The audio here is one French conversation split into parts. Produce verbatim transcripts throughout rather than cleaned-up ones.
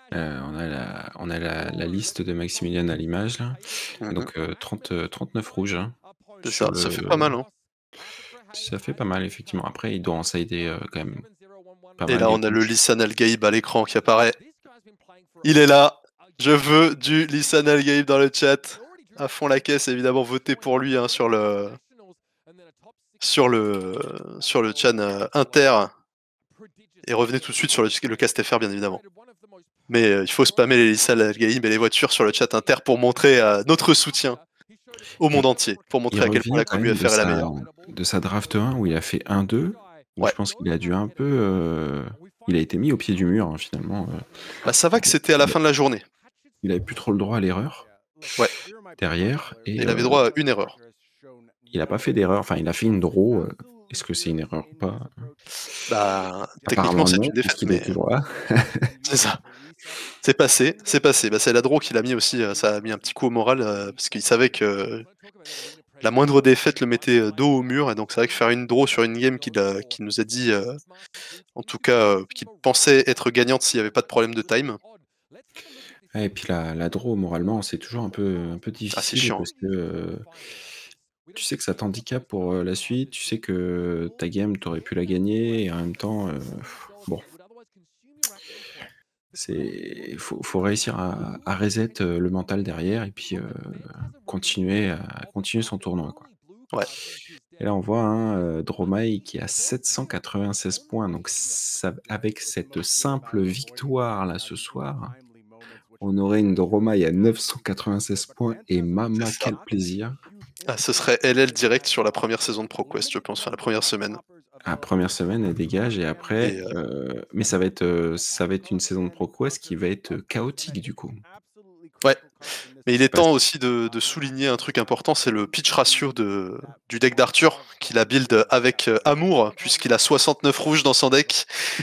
Heu, on a la on a la la liste de Maximilian à l'image là et Mmh mh. donc heu, trente, heu, trente-neuf rouges, hein, C'est sur ça, ça fait pas le mal, hein. ça fait pas mal effectivement. Après il doit en sider, heu, quand même pas Et mal là, les on a le rouges. Lisan Al-Gaïb à l'écran qui apparaît. Il est là! Je veux du Lisan Al-Gaïb dans le chat. À fond la caisse, évidemment, votez pour lui, hein, sur le sur le sur le tchan, heu, inter et revenez tout de suite sur le le cast F R bien évidemment. Mais heu, il faut spammer les Lisan Al-Gaïb et les voitures sur le chat inter pour montrer, heu, notre soutien au monde Et entier, pour il montrer à quel point revient la quand commu même de F R est la sa meilleure. de sa draft un où il a fait un deux, où Ouais. je pense qu'il a dû un peu, heu, il a été mis au pied du mur, hein, finalement, heu, Bah, ça va que il c'était à la il a fin de la journée. il avait plus trop le droit à l'erreur Ouais. derrière et Il avait heu droit à une erreur. il a pas fait d'erreur, enfin il a fait une draw, heu, est-ce que c'est une erreur ou pas? Bah, techniquement, Apparemment c'est non, une défaite, puisqu'il mais était droit. c'est ça. C'est passé, c'est passé. Bah, c'est la draw qui l'a mis aussi, heu, ça a mis un petit coup au moral, heu, parce qu'il savait que la moindre défaite le mettait, heu, dos au mur et donc c'est vrai que faire une draw sur une game qu'il a qu'il nous a dit, heu, en tout cas, heu, qu'il pensait être gagnante s'il y avait pas de problème de time. Ouais et puis la la draw moralement, c'est toujours un peu un peu Ah, c'est difficile chiant. parce que, heu, tu sais que ça t'handicape pour, heu, la suite, tu sais que ta game, tu aurais pu la gagner et en même temps, heu, bon. C'est faut faut réussir à à reset, heu, le mental derrière et puis, heu, continuer à continuer son tournoi, quoi. Ouais. Et là, on voit, hein, heu, Dromae qui a sept cent quatre-vingt-seize points, donc ça avec cette simple victoire là, ce soir, on aurait une Dromae à neuf cent quatre-vingt-seize points et C'est mama ça. quel plaisir! Ah, ce serait L-L direct sur la première saison de ProQuest, je pense, enfin la première semaine. Ah première semaine, elle dégage et Et après, heu heu mais ça va être, heu, ça va être une saison de ProQuest qui va être, heu, chaotique du coup. Ouais, mais il est Parce temps aussi de de souligner un truc important, c'est le pitch ratio de du deck d'Arthur qu'il a build avec, heu, amour, puisqu'il a soixante-neuf rouges dans son deck.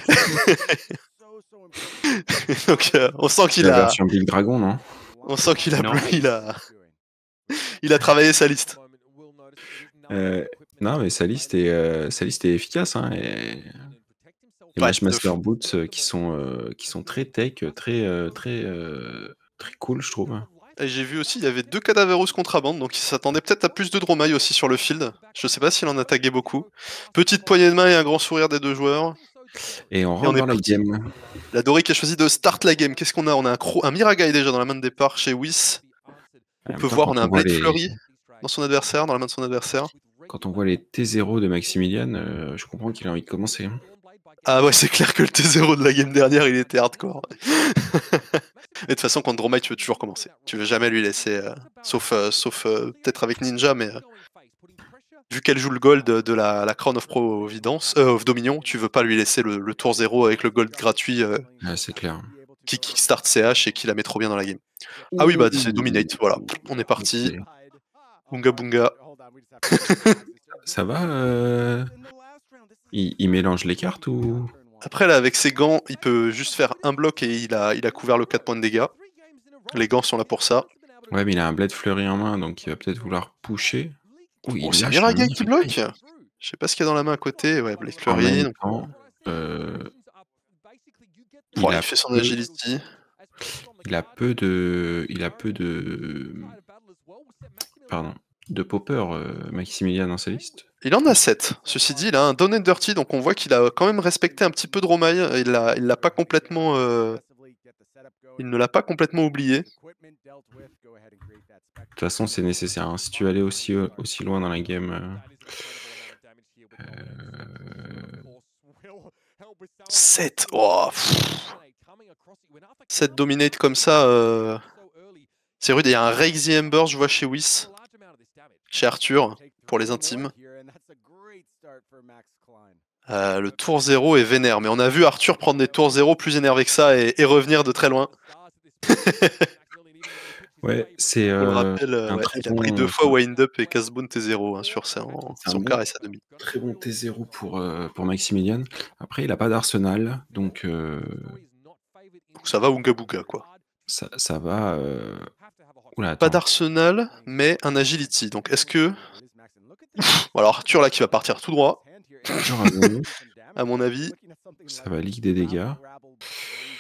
Donc heu, on sent C'est qu'il la a version Big Dragon, non? on sent qu'il a bleu Non? il a il a travaillé sa liste. Heu, non mais sa liste est, heu, sa liste est efficace, hein et les Ouais, de fou. Matchmaster boots, heu, qui sont, heu, qui sont très tech, très, heu, très, heu, très cool, je trouve. Et j'ai vu aussi, il y avait deux Cadaverous Contraband, donc il s'attendait peut-être à plus de Dromae aussi sur le field. Je sais pas s'il en a tagué beaucoup. Petite poignée de main et un grand sourire des deux joueurs. Et on Et on rentre est dans la parti. game. La Dory qui a choisi de start la game. Qu'est-ce qu'on a? On a un cro un Miragaï déjà dans la main de départ chez Whis. En On même peut temps, voir, on quand a on un voit Blade les Flurry dans son adversaire, dans la main de son adversaire. quand on voit les T zéro de Maximilian, heu, je comprends qu'il a envie de commencer, hein. Ah ouais, c'est clair que le T zéro de la game dernière, il était hardcore. Mais de toute façon, contre Dromae, tu veux toujours commencer. Tu veux jamais lui laisser, heu, sauf, heu, sauf, heu, peut-être avec Ninja, mais heu vu qu'elle joue le gold de la la Crown of Providence, heu, of Dominion, tu veux pas lui laisser le le tour zéro avec le gold gratuit, heu Ouais, c'est clair. qui kick-start C H et qui la met trop bien dans la game. Ah oui, bah, c'est Ouh! dominate, voilà, on est parti. OK. Bunga bunga. Ça va, heu il il mélange les cartes ou? Après là, avec ses gants, il peut juste faire un bloc et il a il a couvert le quatre points de dégâts. Les gants sont là pour ça. Ouais, mais il a un Blade Flurry en main, donc il va peut-être vouloir pusher. Ouh, Oh, il c'est un lâche un Miragaï qui Miragaï! bloque? Je sais pas ce qu'il y a dans la main à côté, ouais, Blade En Flurry, même donc heu temps, heu il pouah, il a fait son peu agility. il a peu de il a peu de pardon, de popper, heu, Maximilian dans sa liste? Il en a sept. Ceci dit, il a un Down and Dirty, donc on voit qu'il a quand même respecté un petit peu Dromae. Il l'a il l'a pas complètement, heu il ne l'a pas complètement oublié. De toute façon, c'est nécessaire, hein, si tu veux aller aussi, heu, aussi loin dans la game, heu heu sept! Oh! sept dominate comme ça, heu c'est rude et il y a un Raise the Ember, je vois chez Whis. Chez Arthur, pour les intimes. Heu, le tour zéro est vénère, mais on a vu Arthur prendre des tours zéro plus énervés que ça et et revenir de très loin. Ouais, c'est, On le heu, rappelle, heu, un ouais, très il a pris deux bon fois c'est un wind up et Casboon T zéro, hein, sur son c'est un son bon quart et sa demi. très bon T zéro pour, heu, pour Maximilian. Après, il a pas d'arsenal, donc heu Ça va Ounga Bouga, quoi. ça ça va, heu ouh là, Pas attends. d'arsenal, mais un agility, donc est-ce que bon alors Arthur là qui va partir tout droit, Arthur à gauche, à mon avis. ça va leak des dégâts.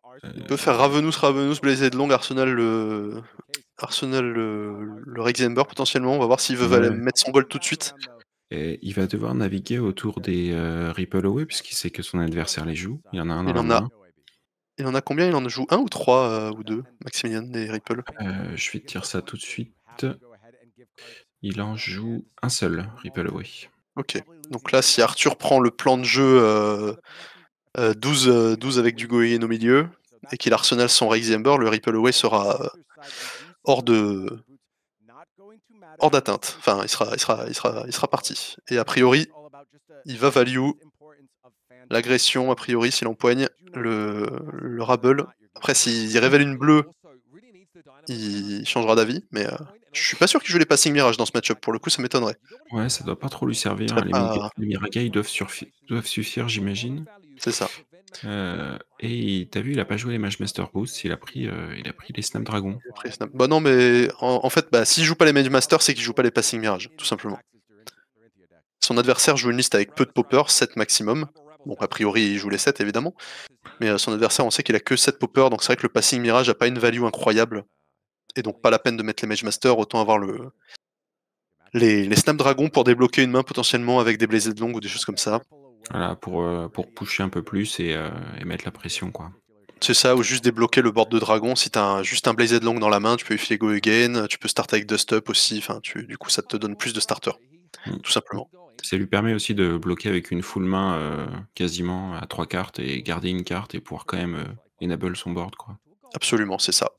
Il peut faire Ravenous, Ravenous, Blazed Long, Arsenal le Arsenal le, le Rexember potentiellement. On va voir s'il veut Ouais. mettre son gold tout de suite. Et il va devoir naviguer autour des euh, Ripple Away puisqu'il sait que son adversaire les joue. Il y en a un dans Il la en a, main. il en a combien? Il en joue un ou trois euh, ou deux, Maximilian des Ripple? Euh, je vais te dire ça tout de suite. Il en joue un seul, Ripple Away. Ok. Donc là, si Arthur prend le plan de jeu euh, euh, douze, euh, douze avec du Goyen au milieu et qu'il arsenal son Rexember, le Ripple Away sera euh, hors de hors d'atteinte. Enfin, il sera, il sera, il sera, il sera parti. Et a priori, il va value l'agression, a priori, s'il empoigne le, le Rabble. Après, s'il révèle une bleue, il changera d'avis, mais euh, je suis pas sûr qu'il joue les Passing Mirage dans ce match-up. Pour le coup, ça m'étonnerait. Ouais, ça doit pas trop lui Ce servir. serait Les, mig- pas... les Miragai doivent, surfi- doivent suffire, j'imagine. C'est ça. Euh, et t'as vu, il a pas joué les Mage Master Boost, il a pris, euh, il a pris les Snapdragon. Il a pris Snap. Bah non, mais en, en fait, bah, s'il joue pas les Mage Master, c'est qu'il joue pas les Passing Mirage, tout simplement. Son adversaire joue une liste avec peu de poppers, sept maximum. Bon, a priori, il joue les sept, évidemment. Mais euh, son adversaire, on sait qu'il a que sept poppers, donc c'est vrai que le Passing Mirage a pas une value incroyable. Et donc pas la peine de mettre les Mage Master, autant avoir le... les, les Snapdragon pour débloquer une main potentiellement avec des Blazed Long ou des choses comme ça. Voilà, pour, euh, pour pusher un peu plus et, euh, et mettre la pression, quoi. C'est ça, ou juste débloquer le board de dragon. Si t'as un, juste un Blazed Long dans la main, tu peux lui filer Go Again, tu peux start avec Dust Up aussi, enfin, tu, du coup ça te donne plus de starters, Mm. tout simplement. Ça lui permet aussi de bloquer avec une full main euh, quasiment à trois cartes et garder une carte et pouvoir quand même euh, enable son board, quoi. Absolument, c'est ça.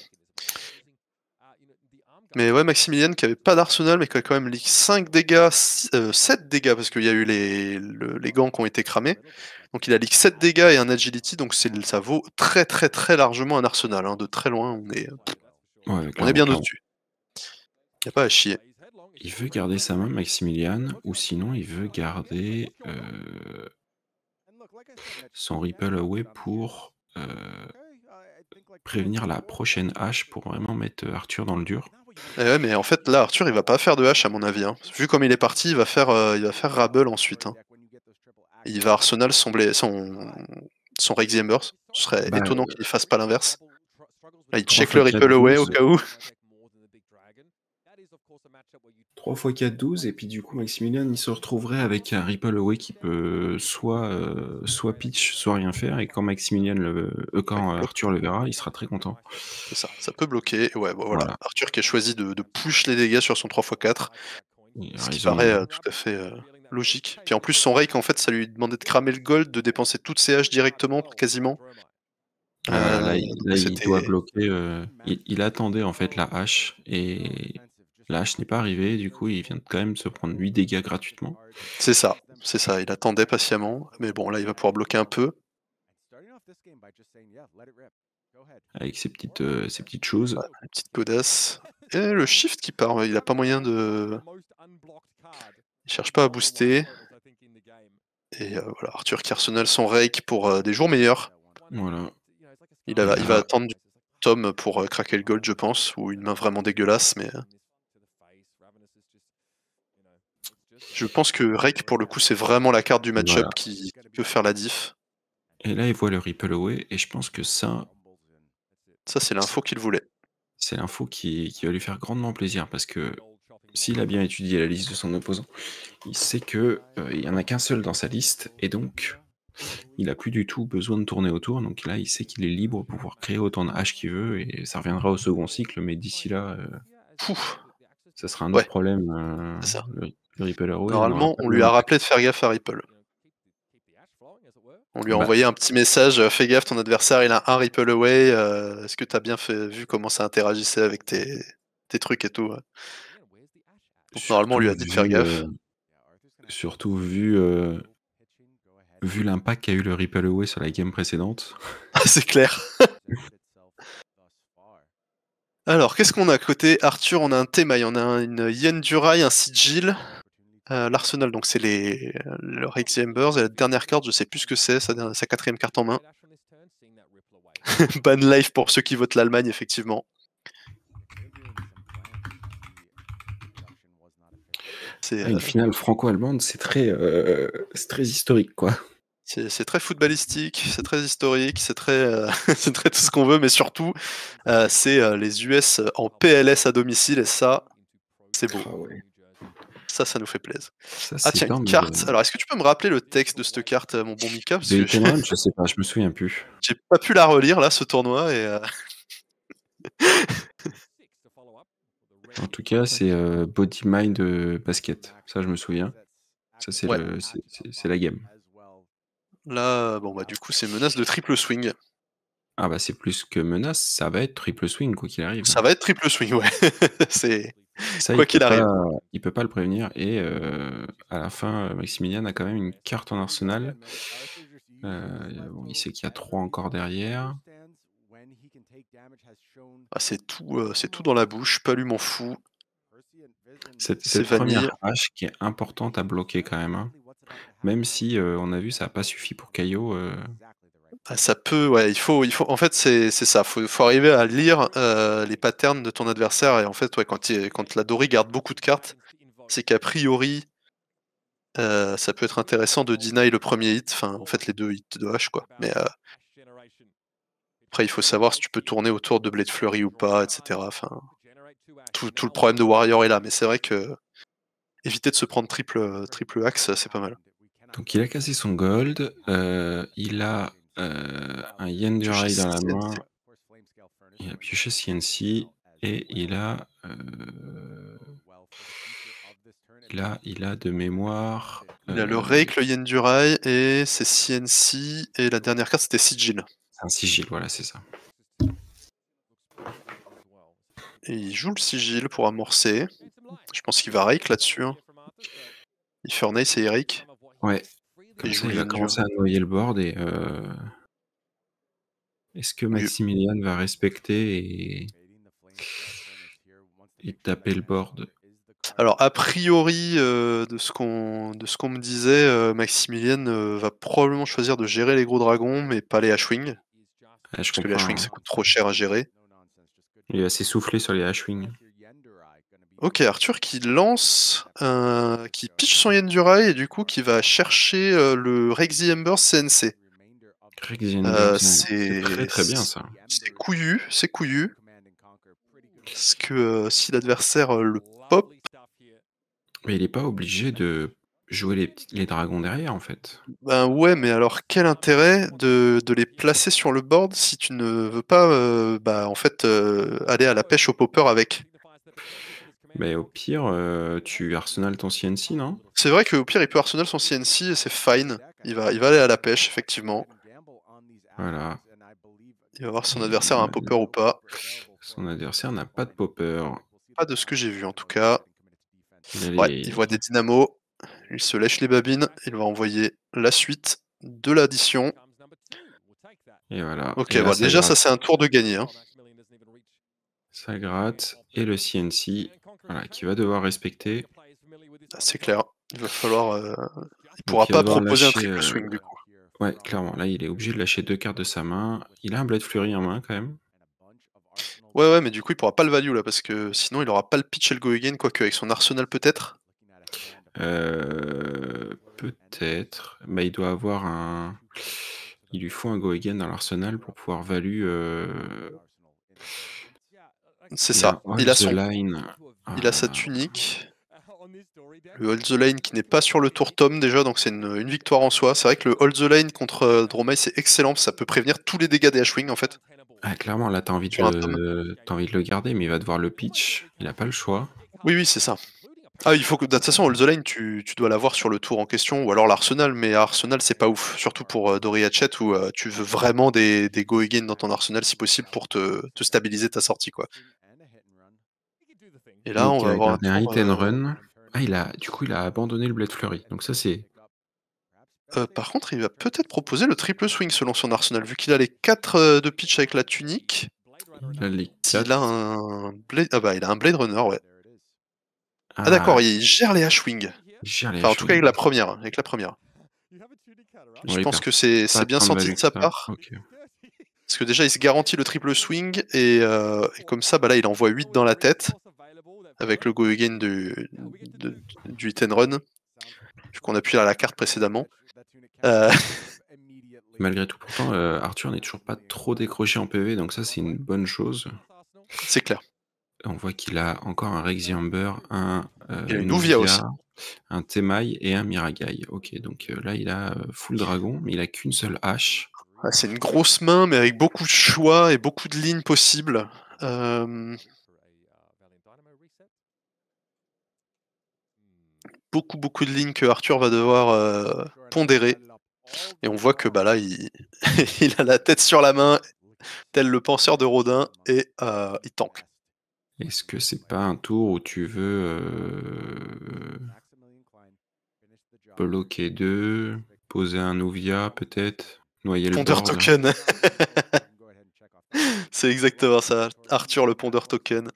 Mais ouais, Maximilian qui avait pas d'arsenal, mais qui a quand même leak cinq dégâts, euh, sept dégâts, parce qu'il y a eu les, le, les gants qui ont été cramés. Donc il a leak sept dégâts et un agility, donc ça vaut très très très largement un arsenal. Hein, de très loin, on est, Ouais, on est clairement, bien clairement. au-dessus. Y a pas à chier. Il veut garder sa main, Maximilian, ou sinon il veut garder euh, son Ripple Away pour euh, prévenir la prochaine hache pour vraiment mettre Arthur dans le dur. Et ouais, mais en fait là, Arthur, il va pas faire de hache à mon avis. Hein. Vu comme il est parti, il va faire, euh, il va faire Rabble ensuite. Hein. Il va arsenal son, son, son Rexember. Ce serait Bah, étonnant qu'il fasse pas l'inverse. Là, il trois check fois le quatre, Ripple Away au douze. cas où. trois fois quatre, douze, et puis du coup Maximilian il se retrouverait avec un Ripple Away qui peut soit, euh, soit pitch, soit rien faire, et quand Maximilian le, euh, quand Ouais, Arthur le verra, il sera très content. c'est ça, ça peut bloquer. Ouais, bon, voilà. Voilà. Arthur qui a choisi de, de push les dégâts sur son trois fois quatre, Il a ce qui raison. paraît euh, tout à fait euh, logique. Puis en plus, son Rake, en fait, ça lui demandait de cramer le gold, de dépenser toutes ses haches directement, quasiment. Voilà, là, Euh, il, donc là, il doit c'était... bloquer. euh, il, il attendait en fait la hache, et la hache n'est pas arrivée, du coup il vient de quand même se prendre huit dégâts gratuitement. C'est ça, c'est ça, il attendait patiemment, mais bon, là, il va pouvoir bloquer un peu. Avec ses petites, euh, ses petites choses. Ouais, une petite godasse. Et le shift qui part, il a pas moyen de... Il cherche pas à booster. Et euh, voilà, Arthur qui arsenal son Rake pour euh, des jours meilleurs. Voilà. Il, a, Et il va là, attendre du Tom pour euh, craquer le gold, je pense, ou une main vraiment dégueulasse, mais... euh, Je pense que Rake, pour le coup, c'est vraiment la carte du match-up voilà. qui peut faire la diff. Et là, il voit le Ripple Away, et je pense que ça, Ça, c'est l'info qu'il voulait. c'est l'info qui, qui va lui faire grandement plaisir, parce que s'il a bien étudié la liste de son opposant, il sait que euh, il y en a qu'un seul dans sa liste, et donc il a plus du tout besoin de tourner autour. Donc là, il sait qu'il est libre pour pouvoir créer autant de haches qu'il veut, et ça reviendra au second cycle, mais d'ici là, euh, Pouf, ça sera un ouais, autre problème. euh, c'est ça. le, le Ripple Away, on n'aura Normalement, pas on le lui même a impact. rappelé de faire gaffe à Ripple. On lui a Bah, envoyé un petit message, euh, fais gaffe, ton adversaire, il a un Ripple Away, euh, est-ce que t'as bien fait, vu comment ça interagissait avec tes, tes trucs et tout. Ouais. Donc normalement, on surtout lui a dit de faire vu, euh, gaffe. surtout vu, euh, vu l'impact qu'a eu le Ripple Away sur la game précédente. C'est clair. Alors, qu'est-ce qu'on a côté Arthur? On a un Temaï, on a un- une Yen Durai, un Sigil. Euh, L'Arsenal, donc c'est les le Rex Embers, et la dernière carte, je sais plus ce que c'est, sa, sa quatrième carte en main. Ban life pour ceux qui votent l'Allemagne, effectivement. C'est Ah, une euh, finale franco-allemande, c'est très, euh, c'est très historique, quoi. C'est c'est très footballistique, c'est très historique, c'est très, heu, c'est très tout ce qu'on veut, mais surtout, heu, c'est, heu, les U S en P L S à domicile et ça, c'est beau. Ah ouais. Ça, ça nous fait plaise. Ça, Ah c'est tiens, une dans mes carte. veines. Alors, est-ce que tu peux me rappeler le texte de cette carte, heu, mon bon Mika? Parce De que Hit and Run? Je sais pas, je me souviens plus. j'ai pas pu la relire là, ce tournoi et heu En tout cas, c'est, heu, Body Mind, heu, Basket. Ça, je me souviens. Ça, c'est ouais, le c'est c'est c'est la game. là, bon, bah, du coup, c'est menace de triple swing. Ah bah, c'est plus que menace, ça va être triple swing quoi qu'il arrive, hein. Ça va être triple swing, ouais. C'est Ça, il quoi peut qu'il pas arrive. il peut pas le prévenir et heu, à la fin, heu, Maximilian a quand même une carte en arsenal. Heu, bon, il sait qu'il y a trois encore derrière. Ah, c'est tout, heu, c'est tout dans la bouche, Palu m'en fout. Cette C'est cette première vanille. hache qui est importante à bloquer quand même, hein. Même si, heu, on a vu ça a pas suffi pour Caillot, heu, Ah, ça peut, ouais, il faut il faut en fait, c'est c'est ça, faut faut arriver à lire, heu, les patterns de ton adversaire et en fait, ouais, quand il quand la Dory garde beaucoup de cartes, c'est qu'a priori, heu, ça peut être intéressant de deny le premier hit, enfin, en fait, les deux hits de hache, quoi. Mais, heu, après, il faut savoir si tu peux tourner autour de Blade Flurry ou pas et cetera, enfin, tout tout le problème de Warrior est là, mais c'est vrai que éviter de se prendre triple, heu, triple axe, c'est pas mal. donc il a cassé son gold, heu, il a, heu, un Yen Piocher dans la C N C. main, il a pioché C N C et il a, heu, il a il a de mémoire, Il a le heu, Rake, le Yendurai et c'est C N C et la dernière carte, c'était Sigil. un sigil, voilà, c'est ça. Et il joue le Sigil pour amorcer. Je pense qu'il va Rake là-dessus, hein. Il Furnace et Eric Ouais, et comme il ça, joue le il va Yendu. commencer à noyer le board et heu, est-ce que Oui. Maximilian va respecter et et taper le board? Alors a priori, heu, de ce qu'on de ce qu'on me disait, heu, Maximilian, heu, va probablement choisir de gérer les gros dragons, mais pas les Hashwing. Ah, je Parce que les comprends, Hashwing, hein. ça coûte trop cher à gérer. Il va s'essouffler sur les hashwing. OK, Arthur qui lance un qui pitch son Yendurai et du coup qui va chercher, heu, le Rexy Embers C N C. Greg the Embers, Heu, c'est très, c'est très bien ça. c'est couillu, c'est couillu. Parce que, heu, si l'adversaire, heu, le pop, Mais il est pas obligé de jouer les petits les dragons derrière, en fait. ben, ouais, mais alors quel intérêt de de les placer sur le board si tu ne veux pas, heu, bah, en fait, heu, aller à la pêche au popper avec? Mais au pire, heu, tu arsenal ton C N C, non? C'est vrai qu'au pire, il peut arsenal son C N C et c'est fine. Il va il va aller à la pêche, effectivement. Voilà Il va voir son et adversaire a un popper ou pas. son adversaire n'a pas de popper. Pas de ce que j'ai vu en tout cas. Il a Ouais, il les voit des dynamos, il se lèche les babines, il va envoyer la suite de l'addition. et voilà OK, et là bah, ça déjà ça gratte. c'est un tour de gagné, hein. Ça gratte et le C N C, voilà, qui va devoir respecter. Ah, c'est clair. Il va falloir, heu, il pourra Donc il va pas devoir proposer un lâcher, triple heu swing du coup. ouais, clairement, là, il est obligé de lâcher deux cartes de sa main. Il a un Blade Fury en main, quand même. Ouais, ouais, mais du coup il pourra pas le value là parce que sinon il aura pas le pitch et le go again, quoique avec son arsenal peut-être? Heu, peut-être, mais il doit avoir un il lui faut un go again dans l'arsenal pour pouvoir value, heu, C'est il a un ça. Il Hold a the son Line. Oh il a là sa là. tunique, le hold the line qui n'est pas sur le tour tome déjà, donc c'est une, une victoire en soi. C'est vrai que le hold the line contre, heu, Dromai c'est excellent, ça peut prévenir tous les dégâts des Hashwing en fait, Ah clairement, là, tu as envie de sur un tome. le tu as envie de le garder, mais il va devoir le pitch. Il a pas le choix. Oui, oui, c'est ça. Ah, il faut que de toute façon, Hold the Line, tu tu dois l'avoir sur le tour en question ou alors l'Arsenal, mais Arsenal, c'est pas ouf. Surtout pour, heu, Dory Hatchet où, heu, tu veux vraiment des des go again dans ton Arsenal si possible pour te te stabiliser ta sortie, quoi. Et là, Donc on il va va avoir un garder un tour, hit and heu run. Ah, il a du coup, il a abandonné le Blade Flurry. Donc ça, c'est heu, par contre, il va peut-être proposer le triple swing selon son Arsenal, vu qu'il a les quatre heu, de pitch avec la tunique. il a les S'il a quatre. un Blade ah bah, il a un Blade Runner, ouais. Ah Ah, d'accord, il gère les Hashwing. il gère les Enfin, en tout cas avec hashwing. la première, avec la première. Je Ouais, il pense perd que c'est pas c'est bien tant de senti value de que sa ça. part. OK. Parce que déjà, il se garantit le triple swing et, heu, et comme ça, bah, là, il envoie huit dans la tête avec le go again du de du hit and run, vu qu'on appuie à la carte précédemment. Heu, Malgré tout, pourtant, heu, Arthur n'est toujours pas trop décroché en P V, donc ça, c'est une bonne chose. C'est clair. On voit qu'il a encore un Rexiember, un, Il heu, a une une Ouvia Ouvia, aussi. un Temaille et un Miragai. OK, donc heu, là, il a, heu, full dragon, mais il a qu'une seule hache. Ah, c'est une grosse main, mais avec beaucoup de choix et beaucoup de lignes possibles. Hem Beaucoup, beaucoup de lignes que Arthur va devoir, heu, pondérer et on voit que, bah, là, il il a la tête sur la main, tel le penseur de Rodin et heu, il tank. Est-ce que c'est pas un tour où tu veux, heu, bloquer deux, poser un Ouvia peut-être, noyer le Pondeur board? token. C'est exactement ça, Arthur le pondeur token.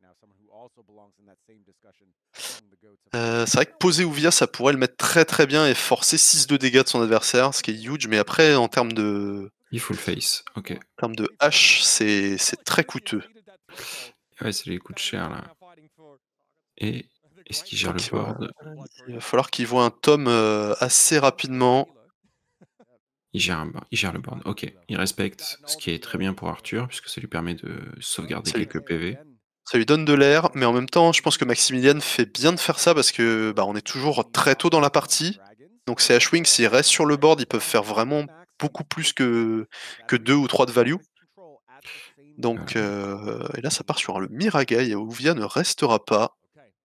Heu, c'est vrai que poser Ouvia, ça pourrait le mettre très, très bien et forcer six de dégâts de son adversaire, ce qui est huge, mais après en termes de Il full face, OK. en termes de hache, c'est c'est très coûteux. Ouais, ça lui coûte cher là. Et est-ce qu'il gère le Donc il va board? il va falloir qu'il voit un tome, heu, assez rapidement. Il gère un il gère le board, OK. Il respecte, ce qui est très bien pour Arthur, puisque ça lui permet de sauvegarder Ça lui quelques P V. ça lui donne de l'air, mais en même temps, je pense que Maximilian fait bien de faire ça parce que, bah, on est toujours très tôt dans la partie. Donc ces H-Wings, s'ils restent sur le board, ils peuvent faire vraiment beaucoup plus que que deux ou trois de value. Donc Heu, heu et là, ça part sur le Miragai et Ouvia ne restera pas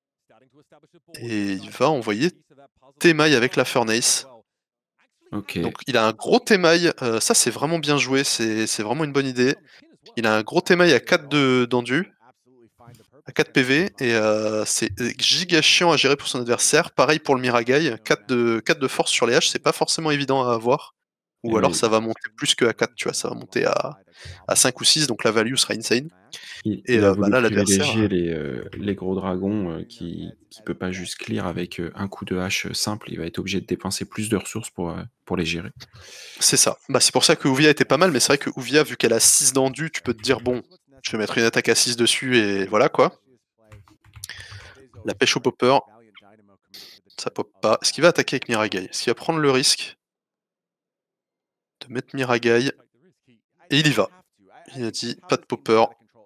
et il va envoyer Temaille avec la Furnace. Donc OK. il a un gros Temaille, heu, ça c'est vraiment bien joué, c'est c'est vraiment une bonne idée. Il a un gros Temaille à quatre de d'endu, à quatre P V et heu, c'est giga chiant à gérer pour son adversaire. Pareil pour le Miragai, quatre de quatre de force sur les haches, c'est pas forcément évident à avoir. Ou Et alors oui, ça va monter plus que à quatre, tu vois? Ça va monter à à cinq ou six, donc la value sera insane il et il a heu, bah, voulu là l'adversaire, privilégier les, heu, les gros dragons, heu, qui qui peut pas juste clear avec, heu, un coup de hache, heu, simple. Il va être obligé de dépenser plus de ressources pour, heu, pour les gérer. c'est ça. Bah, c'est pour ça que Ouvia était pas mal, mais c'est vrai que Ouvia, vu qu'elle a six d'endu, tu peux te dire: «Bon, je vais mettre une attaque à six dessus et voilà quoi». La pêche au popper, ça pop pas. Est-ce qu'il va attaquer avec Miragai? Est-ce qu'il va prendre le risque de mettre Miragai? Et il y va. Il a dit: «Pas de popper».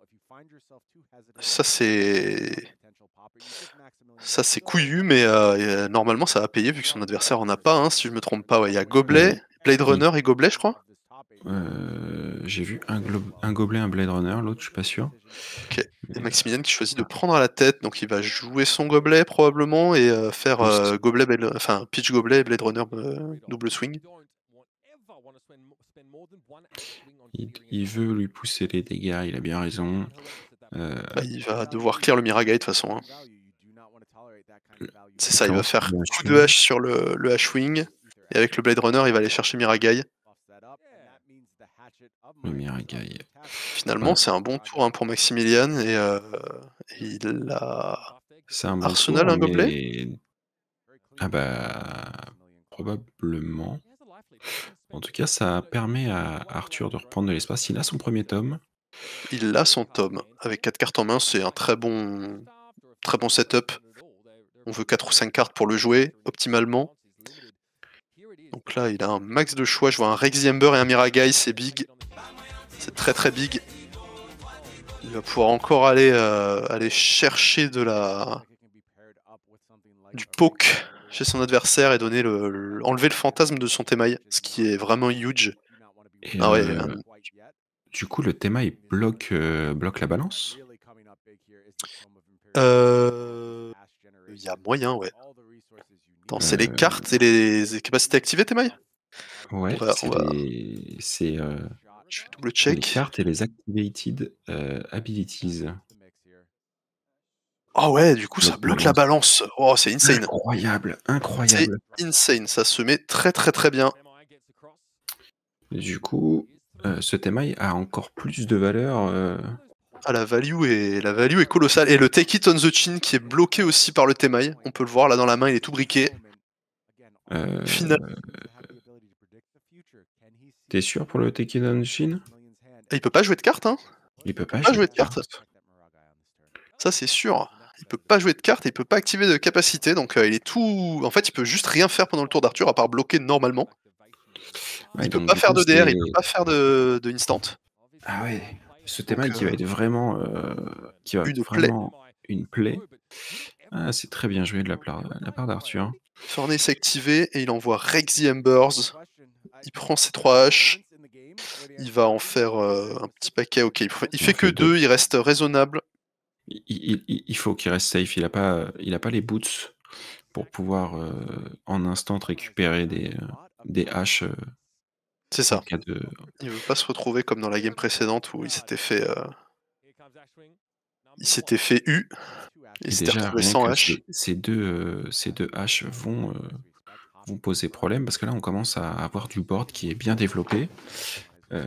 Ça c'est ça c'est couillu, mais heu et normalement ça va payer vu que son adversaire en a pas, hein, si je me trompe pas, ouais. Il y a Oui, Gobelet, Blade il Runner et Gobelet, je crois? heu, j'ai vu un globe un gobelet, un Blade Runner, l'autre, je suis pas sûr. OK. Et Mais, heu, Maximilian qui choisit de prendre à la tête, donc il va jouer son gobelet probablement et heu, faire, pousse. heu, gobelet Blade enfin pitch gobelet et Blade Runner, heu, double swing. Il il veut lui pousser les dégâts, il a bien raison. Heu, Bah, il va devoir clear le Miragai de toute façon, hein. le C'est il ça, il va commence par faire le coup de H-wing. hache sur le le H-wing et avec le Blade Runner, il va aller chercher Miragai. Le Miragai. Finalement, Voilà, c'est un bon tour, hein, pour Maximilian et heu, il a c'est un bon Arsenal tour, un gobelet? mais ah bah, probablement. En tout cas, ça permet à Arthur de reprendre de l'espace. Il a son premier tome. Il a son tome. Avec quatre cartes en main, c'est un très bon très bon setup. On veut quatre ou cinq cartes pour le jouer, optimalement. Donc là, il a un max de choix. Je vois un Rexiember et un Miragai, c'est big. C'est très très big. Il va pouvoir encore aller, heu, aller chercher de la du poke chez son adversaire et donner le le enlever le fantasme de son Temaille, ce qui est vraiment huge. Et Ah ouais, heu, un du coup, le Tema, il bloque, heu, bloque la balance? heu, il y a moyen, ouais. Attends, c'est les Heu, cartes et les les capacités activées, Temaille? On ouais, va on c'est va les c'est, heu, je fais double les check. cartes et les activated, heu, abilities Ah ouais, du coup, ça bloquent la bloque la balance. balance. Oh, c'est insane. Incroyable, C'est incroyable. insane, ça se met très, très, très bien. Du coup, heu, ce Temaille a encore plus de valeur, heu Ah, la value est la value est colossale et le take it on the chin qui est bloqué aussi par le Temaille. On peut le voir là dans la main, il est tout briqué. Final heu, tu sûr pour le Tekken Shin? il peut pas jouer de carte, hein. Il peut Il peut pas pas jouer jouer de de carte. cartes. Ça, c'est sûr. Il peut pas jouer de carte et il peut pas activer de capacité, donc heu, il est tout en fait, il peut juste rien faire pendant le tour d'Arthur à part bloquer normalement. Ouais, Il peut donc pas du faire coup, de D R, c'est il peut pas faire de de instant. Ah ouais, ce Donc Temaï qui va heu être vraiment, heu, qui va Une plaie. vraiment une plaie. Ah, c'est très bien joué de la plar la part d'Arthur. Furnace activé et il envoie Wreck the Embers. Il prend ses trois haches. Il va en faire, heu, un petit paquet. OK, il f il Il en fait que fait deux. deux, il reste raisonnable. I i i il faut qu'il reste safe, il a pas, heu, il a pas les boots pour pouvoir, heu, en instant récupérer des, heu, des haches, heu, C'est en ça. cas de Il veut pas se retrouver comme dans la game précédente où il s'était fait, heu il s'était fait U. Il Et s'était déjà retrouvé rien sans que hache. ces ces deux, heu, ces deux haches vont, heu, vont poser problème parce que là, on commence à avoir du board qui est bien développé. Heu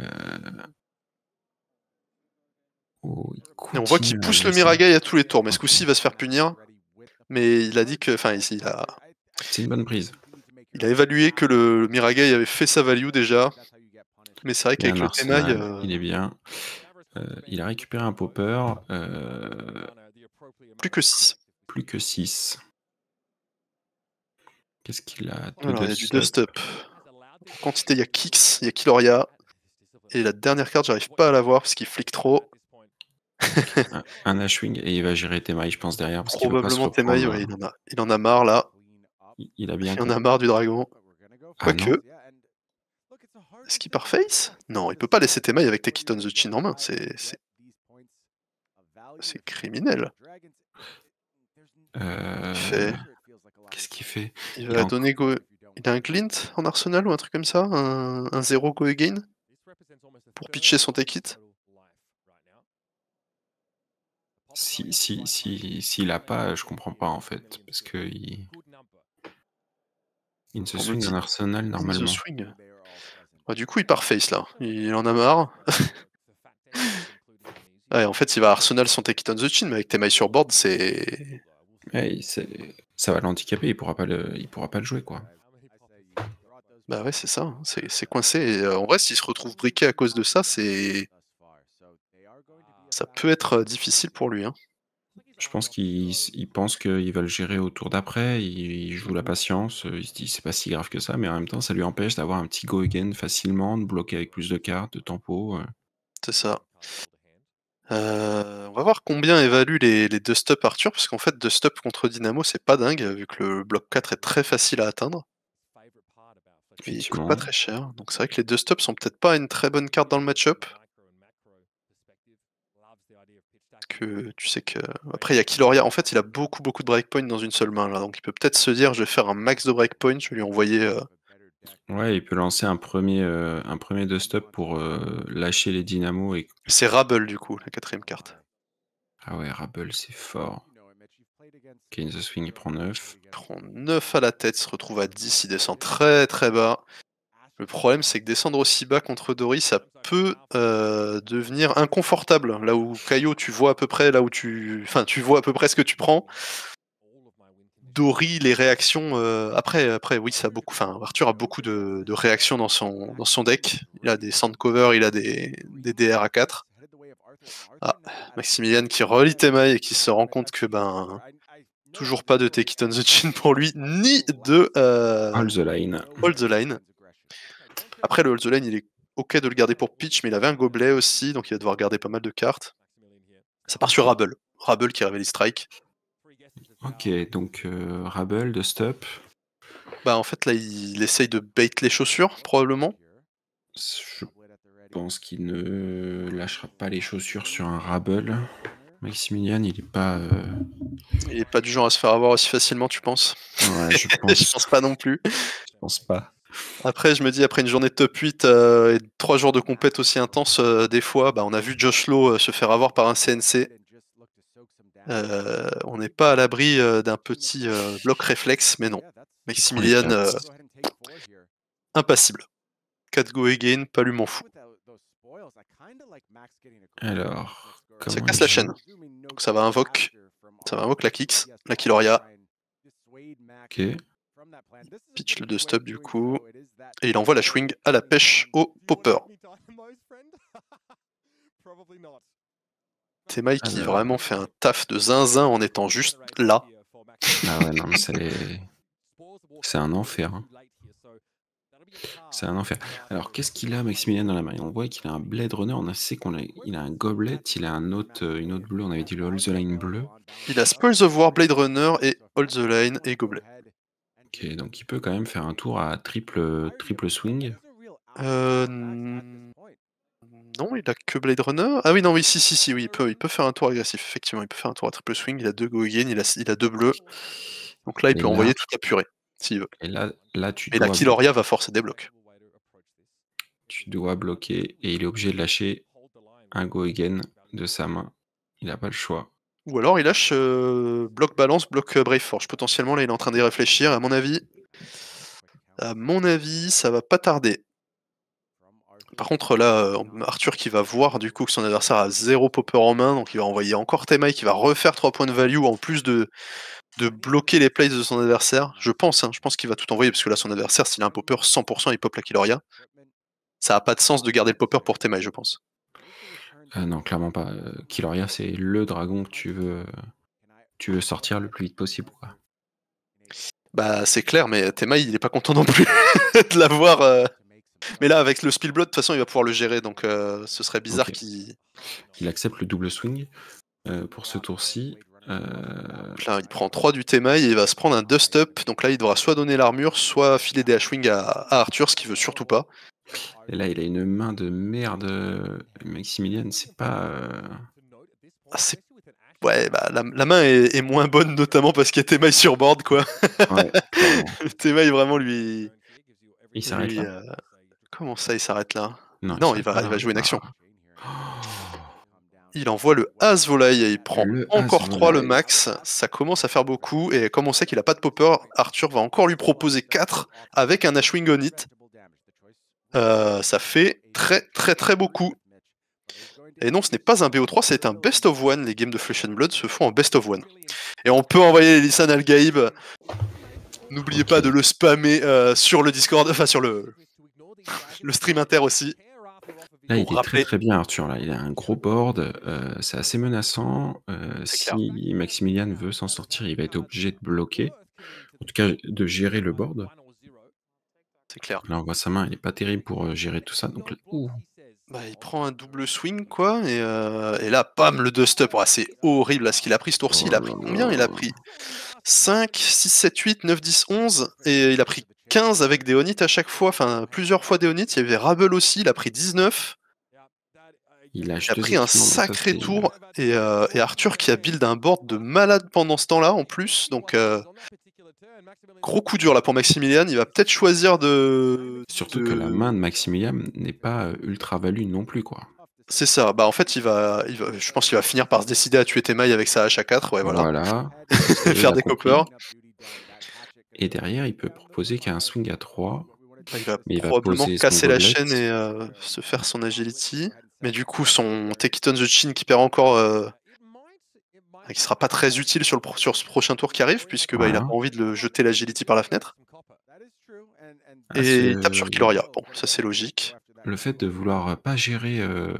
Oh, il Et on voit qu'il continue à pousse le agresser. Miragaï à tous les tours, mais ce OK. coup-ci, il va se faire punir. Mais il a dit que enfin, ici, il a C'est une bonne prise. il a évalué que le Miragaï avait fait sa value déjà. Mais c'est vrai Il y a un qu'avec le Temaï, arsenal, heu il est bien. Heu, il a récupéré un popper, heu Plus que six. plus que six. Qu'est-ce qu'il a? deux Alors, il y a du dust up. dust up. En quantité, il y a Kix, il y a Killoria. Et la dernière carte, j'arrive pas à la voir parce qu'il flique trop. OK, un un Ashwing et il va gérer Temaï, je pense, derrière parce qu'il veut pas se Probablement Temaï, reprendre, ouais, il heu en a il en a marre là. Il il a bien Il en com a marre du dragon. Ah non? Quoique est-ce qu'il part face? Non, il peut pas laisser Temaï avec Take It on the Chin en main, c'est c'est c'est criminel. Il Heu, fait qu'est-ce qu'il fait? il Il a va enc donner go il a un Glint en arsenal ou un truc comme ça? Un un zéro go again? Pour pitcher son Take It? Si si si s'il a pas, je comprends pas en fait, parce qu'il In the On nous swing un dit arsenal in the normalement. swing. Bah, du coup, il part face là, il en a marre. Ouais, en fait, il va arsenal son Take It on the Chin, mais avec Temaï sur board, c'est Ouais, il c'est ça va l'handicaper, il pourra pas le il pourra pas le jouer, quoi. Bah ouais, c'est ça, hein, c'est c'est coincé et heu, en vrai, s'il se retrouve briqué à cause de ça, c'est ça peut être, heu, difficile pour lui, hein. Je pense qu'il s il pense qu'il va le gérer au tour d'après, il il joue la patience, heu, il se dit: «C'est pas si grave que ça», mais en même temps, ça lui empêche d'avoir un petit go again facilement, de bloquer avec plus de cartes, de tempo, heu. C'est ça. Heu, on va voir combien évalue les les dust up Arthur, parce qu'en fait dust up contre Dynamo, c'est pas dingue, vu que le bloc quatre est très facile à atteindre. Et il coûte pas Effectivement. très cher, donc c'est vrai que les dust up sont peut-être pas une très bonne carte dans le match-up. Que tu sais que après il y a Killoria, en fait, il a beaucoup, beaucoup de breakpoint dans une seule main là, donc il peut peut-être se dire: «Je vais faire un max de breakpoint, je vais lui envoyer, heu» Ouais, il peut lancer un premier, heu, un premier dust up pour, heu, lâcher les dynamos et C'est Rabble du coup, la quatrième carte. Ah ouais, Rabble, c'est fort. OK, in the swing, il prend neuf. Il prend neuf à la tête, il se retrouve à dix, il descend très, très bas. Le problème, c'est que descendre aussi bas contre Dory, ça peut, heu, devenir inconfortable. Là où Caillot, tu vois à peu près là où tu enfin, tu vois à peu près ce que tu prends. Dory, les réactions, heu, après après oui, ça a beaucoup enfin, Arthur a beaucoup de de réactions dans son dans son deck. Il a des sand cover, il a des des D R à quatre. Ah, Maximilian qui relit Temaï et qui se rend compte que, ben, toujours pas de Take It on the Chin pour lui, ni de, heu, Hold the line. Hold the Line. Après le Hold the Line, il est OK de le garder pour pitch, mais il avait un gobelet aussi, donc il va devoir garder pas mal de cartes. Ça part sur Rabble. Rabble qui révèle strike. OK, donc heu, Rabble, dust up. Bah, en fait, là, il essaye de bait les chaussures, probablement. S je pense qu'il ne lâchera pas les chaussures sur un Rabble. Maximilian, il est pas, heu Il est pas du genre à se faire avoir aussi facilement, tu penses? Ouais, je Je pense. pense pas non plus. Je pense pas. Après, je me dis, après une journée de top huit, heu, et trois jours de compète aussi intense, heu, des fois, bah, on a vu Josh Lowe, heu, se faire avoir par un C N C. Heu, on n'est pas à l'abri, heu, d'un petit, heu, bloc réflexe, mais non. Il prend les Maximilian, heu, quatre. impassible. quatre go again, pas lui m'en fous. Alors, Ça comment casse il la chaîne. joue? Donc ça va invoque ça va invoque la Kix, la Killoria. OK. Pitch le dust up du coup, et il envoie la Schwing à la pêche au popper. Temaï qui Alors vraiment fait un taf de zinzin en étant juste là. Ah ouais, non, mais c'est c'est un enfer, hein. C'est un enfer. Alors qu'est-ce qu'il a Maximilian dans la main? On voit qu'il a un Blade Runner, on a sait qu'on a il a un gobelet, il a un autre, heu, une autre bleue, on avait dit le Hold the Line bleu. Il a Spoils of War, Blade Runner et Hold the Line et gobelet. OK, donc il peut quand même faire un tour à triple, heu, triple swing. Heu, n non, il a que Blade Runner? Ah oui, non, oui, si, si, si, oui, il peut il peut faire un tour agressif, effectivement, il peut faire un tour à triple swing, il a deux go again, il a s il a deux bleus. Donc là, il Et peut là envoyer toute la purée, s'il veut. et là là tu Et la dois blo Killoria va forcer des blocs. tu dois bloquer et il est obligé de lâcher un go again de sa main. Il a pas le choix. Ou alors il lâche, heu, bloc balance, bloc, heu, Brave Forge. Potentiellement, là, il est en train d'y réfléchir. À mon avis à mon avis, ça va pas tarder. Par contre, là, heu, Arthur qui va voir du coup que son adversaire a zéro popper en main, donc il va envoyer encore Temaille qui va refaire trois points de value en plus de de bloquer les plays de son adversaire. Je pense, hein, je pense qu'il va tout envoyer parce que là, son adversaire, s'il a un popper, cent pour cent il pop la Killoria. Ça a pas de sens de garder le popper pour Temaille, je pense. Ah non, clairement pas, heu, Killoria, c'est le dragon que tu veux, heu, tu veux sortir le plus vite possible, quoi. Bah, c'est clair, mais Temaille, il est pas content non plus de l'avoir, heu mais là, avec le Spillblood, de toute façon, il va pouvoir le gérer, donc heu, ce serait bizarre OK. qu'il Il accepte le double swing, heu, pour ce tour-ci, heu donc là, il prend trois du Temaille et il va se prendre un Dust Up, donc là, il devra soit donner l'armure, soit filer des H-Wing à à Arthur, ce qu'il veut surtout pas. et là, il a une main de merde, heu, Maximilian, c'est pas, heu Ah, c'est ouais, bah, la la main est est moins bonne, notamment parce qu'il y a Temaille sur board, quoi. ouais, clairement. Temaille, vraiment, lui Il s'arrête lui, là? heu comment ça, il s'arrête là? Non, il Non, il s'arrête va pas il là, va jouer une action. ah! Il envoie le As volaille et il prend Le as encore trois le volaille. max, ça commence à faire beaucoup et comme on sait qu'il a pas de popper, Arthur va encore lui proposer quatre avec un Ashwing on it. Heu, ça fait très, très, très beaucoup. Et non, ce n'est pas un B O trois, c'est un best of one. Les games de Flesh and Blood se font en best of one. Et on peut envoyer Lisan Al-Gaïb. N'oubliez OK. pas de le spammer, heu, sur le Discord, enfin sur le le stream inter aussi. Là, il Pour est très, rappeler très bien Arthur, là. Il a un gros board, heu, c'est assez menaçant, heu, c'est clair. si Maximilian veut s'en sortir, il va être obligé de bloquer, en tout cas de gérer le board. C'est clair. Là, on voit sa main, elle est pas terrible pour, heu, gérer tout ça, donc l ouh! Bah, il prend un double swing quoi et heu et là, bam, le dust up. Ah, c'est horrible là, ce qu'il a pris ce tour-ci. Oh Il a là pris combien? Il a là! pris cinq, six, sept, huit, neuf, dix, onze et il a pris quinze avec des Onits à chaque fois, enfin plusieurs fois des Onits. Il y avait Rabble aussi, il a pris dix-neuf. Il Il lâche a deux pris un équipements, donc ça, sacré c'est tour et heu et Arthur qui a build un board de malade pendant ce temps-là en plus, donc heu, gros coup dur là pour Maximilian. Il va peut-être choisir de surtout que la main de de Maximilian n'est pas, heu, ultra value non plus, quoi. c'est ça, bah, en fait, il va il va je pense qu'il va finir par se décider à tuer Temaille avec sa hache à quatre, ouais, voilà. Voilà, ça y est, il Faire a des coppers. compris et derrière, il peut proposer qu'un swing à trois, Bah, il va mais il va probablement poser son casser la gobelet. chaîne et heu, se faire son agility. Mais du coup, son Take It on the Chin qui perd encore, heu, qui sera pas très utile sur le pro sur ce prochain tour qui arrive puisque, bah, il a Voilà. pas envie de le jeter l'agility par la fenêtre. Ah, ce Et il tape sur Killoria. Bon, ça c'est logique. le fait de vouloir pas gérer, heu,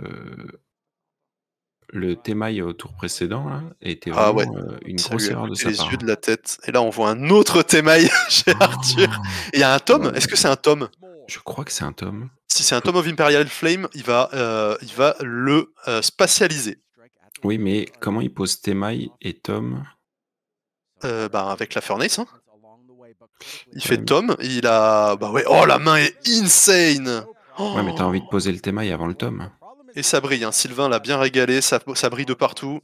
le Temaille au tour précédent là, était Ah ouais, vraiment, heu, une ça grosse lui a erreur de coûté sa les part, yeux hein. de la tête. Et là, on voit un autre Temaille chez Arthur. Et il y a un Oh tome? là Est-ce que là. c'est un tome? Je crois que c'est un tome. Si c'est un Faut tome of Imperial Flame, il va, heu, il va le, heu, spatialiser. oui, mais comment il pose Temaille et Tom? Heu, bah, avec la Furnace, hein. Il fait Ouais, mais tome, il a bah, ouais, oh la main est insane! ouais, mais tu as Oh envie de poser le Temaille avant le Tom. et ça brille, hein, Sylvain l'a bien régalé, ça ça brille de partout.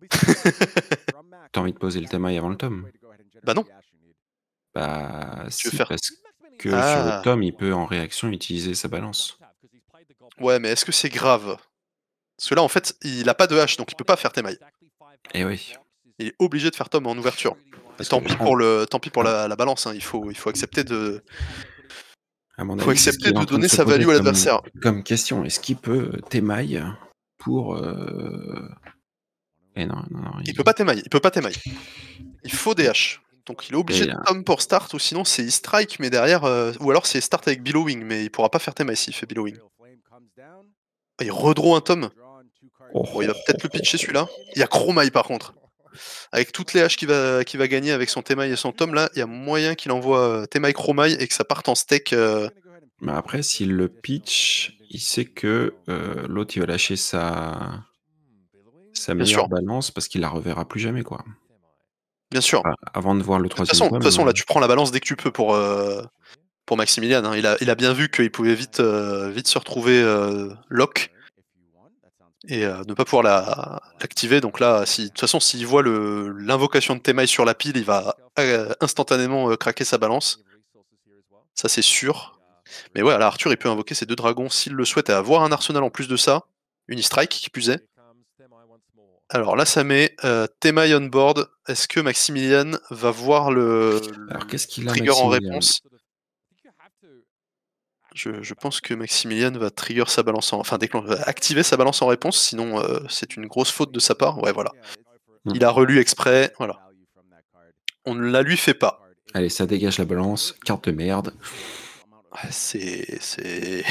Tu as envie de poser le Temaille avant le Tom? Bah non, Bah tu veux si, faire parce que sur le ah! Tom, il peut en réaction utiliser sa balance. Ouais, mais est-ce que c'est grave? Parce que là, en fait, il a pas de hache, donc il peut pas faire Temaille. Eh oui, Il est obligé de faire tome en ouverture. Et parce que tant pis en pour le tant pis pour à la la balance, hein, il faut il faut accepter de à mon faut avis, c'est ce accepter qu'il est de en train de donner se sa poser value à comme l'adversaire. comme question. Est-ce qu'il peut, heu, Temaille pour, heu et non, non, non, Il peut il pas Temaille, il peut pas Temaille. Il faut des il haches. Donc il est et obligé de là tome pour start ou sinon c'est il strike mais derrière, heu, ou alors c'est start avec billowing mais il pourra pas faire Temaille s'il fait billowing. Ah, il redraw un tome. oh Bon, il oh va oh peut-être le oh pitcher oh. celui-là. Il y a Chromai par contre. Avec toutes les haches qu'il va qu'il va gagner avec son Temaille et son tome là, il y a moyen qu'il envoie, heu, Temaille Chromai et que ça parte en steak, heu Mais après, s'il le pitch, il sait que, heu, l'autre, il va lâcher sa sa Bien meilleure sûr. balance parce qu'il la reverra plus jamais, quoi. Bien sûr. A avant de voir le De toute troisième façon de toute tome, façon, là, heu tu prends la balance dès que tu peux pour, heu, pour Maximilian, hein. Il a il a bien vu qu'il pouvait vite, heu, vite se retrouver, heu, lock et heu, ne pas pouvoir la l'activer. Donc là, si de toute façon, s'il voit le l'invocation de Temaille sur la pile, il va, heu, instantanément, heu, craquer sa balance. Ça, c'est sûr. Mais ouais, là, Arthur, il peut invoquer ses deux dragons s'il le souhaite et avoir un arsenal en plus de ça. Unistrike, qui plus est. Alors là, ça met, heu, Temaille on board. Est-ce que Maximilian va voir le Alors le qu'est-ce qu'il a trigger en Maximilian? réponse? Je je pense que Maximilian va trigger sa balance en enfin déclen va activer sa balance en réponse, sinon, heu, c'est une grosse faute de sa part. Ouais, voilà. Mmh. Il a relu exprès, voilà. On ne la lui fait pas. Allez, ça dégage la balance, carte de merde. Ouais, c'est c'est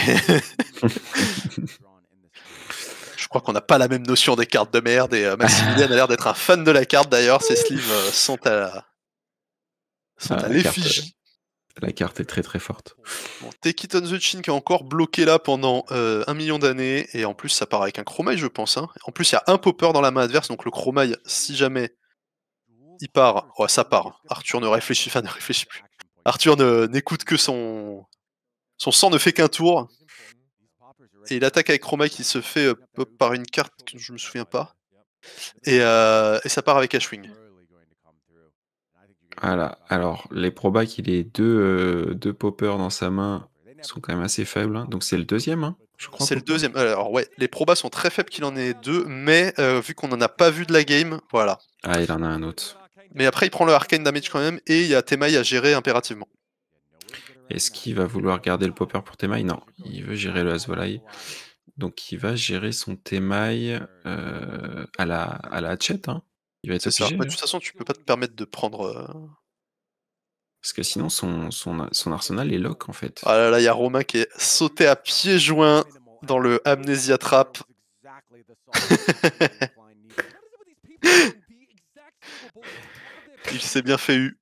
je crois qu'on n'a pas la même notion des cartes de merde et heu, Maximilian a l'air d'être un fan de la carte d'ailleurs, ses sleeves, heu, sont à sont Ah à la carte, heu, l'effigie. la carte est très, très forte. Bon, Take it on the chin qui est encore bloqué là pendant, heu, un million d'années et en plus ça part avec un Chromite je pense, hein. En plus il y a un popper dans la main adverse donc le Chromite si jamais il part, ouais ça part. Arthur ne réfléchit enfin ne réfléchit plus. Arthur ne n'écoute que son son sang ne fait qu'un tour. Et il attaque avec Chromite qui se fait, heu, pop par une carte que je me souviens pas et heu, et ça part avec Ashwing. Voilà, alors les probas qu'il ait deux, heu, deux poppers dans sa main sont quand même assez faibles, hein. Donc c'est le deuxième, hein, je crois, C'est le popper? deuxième. Alors ouais, les probas sont très faibles qu'il en ait deux, mais heu, vu qu'on en a pas vu de la game, voilà. Ah, il en a un autre. Mais après il prend le arcane damage quand même et il y a Temaille à gérer impérativement. Est-ce qu'il va vouloir garder le popper pour Temaille? Non, il veut gérer le Hasvolaï. Donc il va gérer son Temaille, heu, à la à la Hatchet, hein. Il va être C'est ça. obligé, Bah, de hein. toute façon, tu peux pas te permettre de prendre, heu Parce que sinon son son a son arsenal est lock, en fait. Ah là là, il y a Romain qui est sauté à pieds joints dans le Amnesia Trap. Il s'est bien fait eu.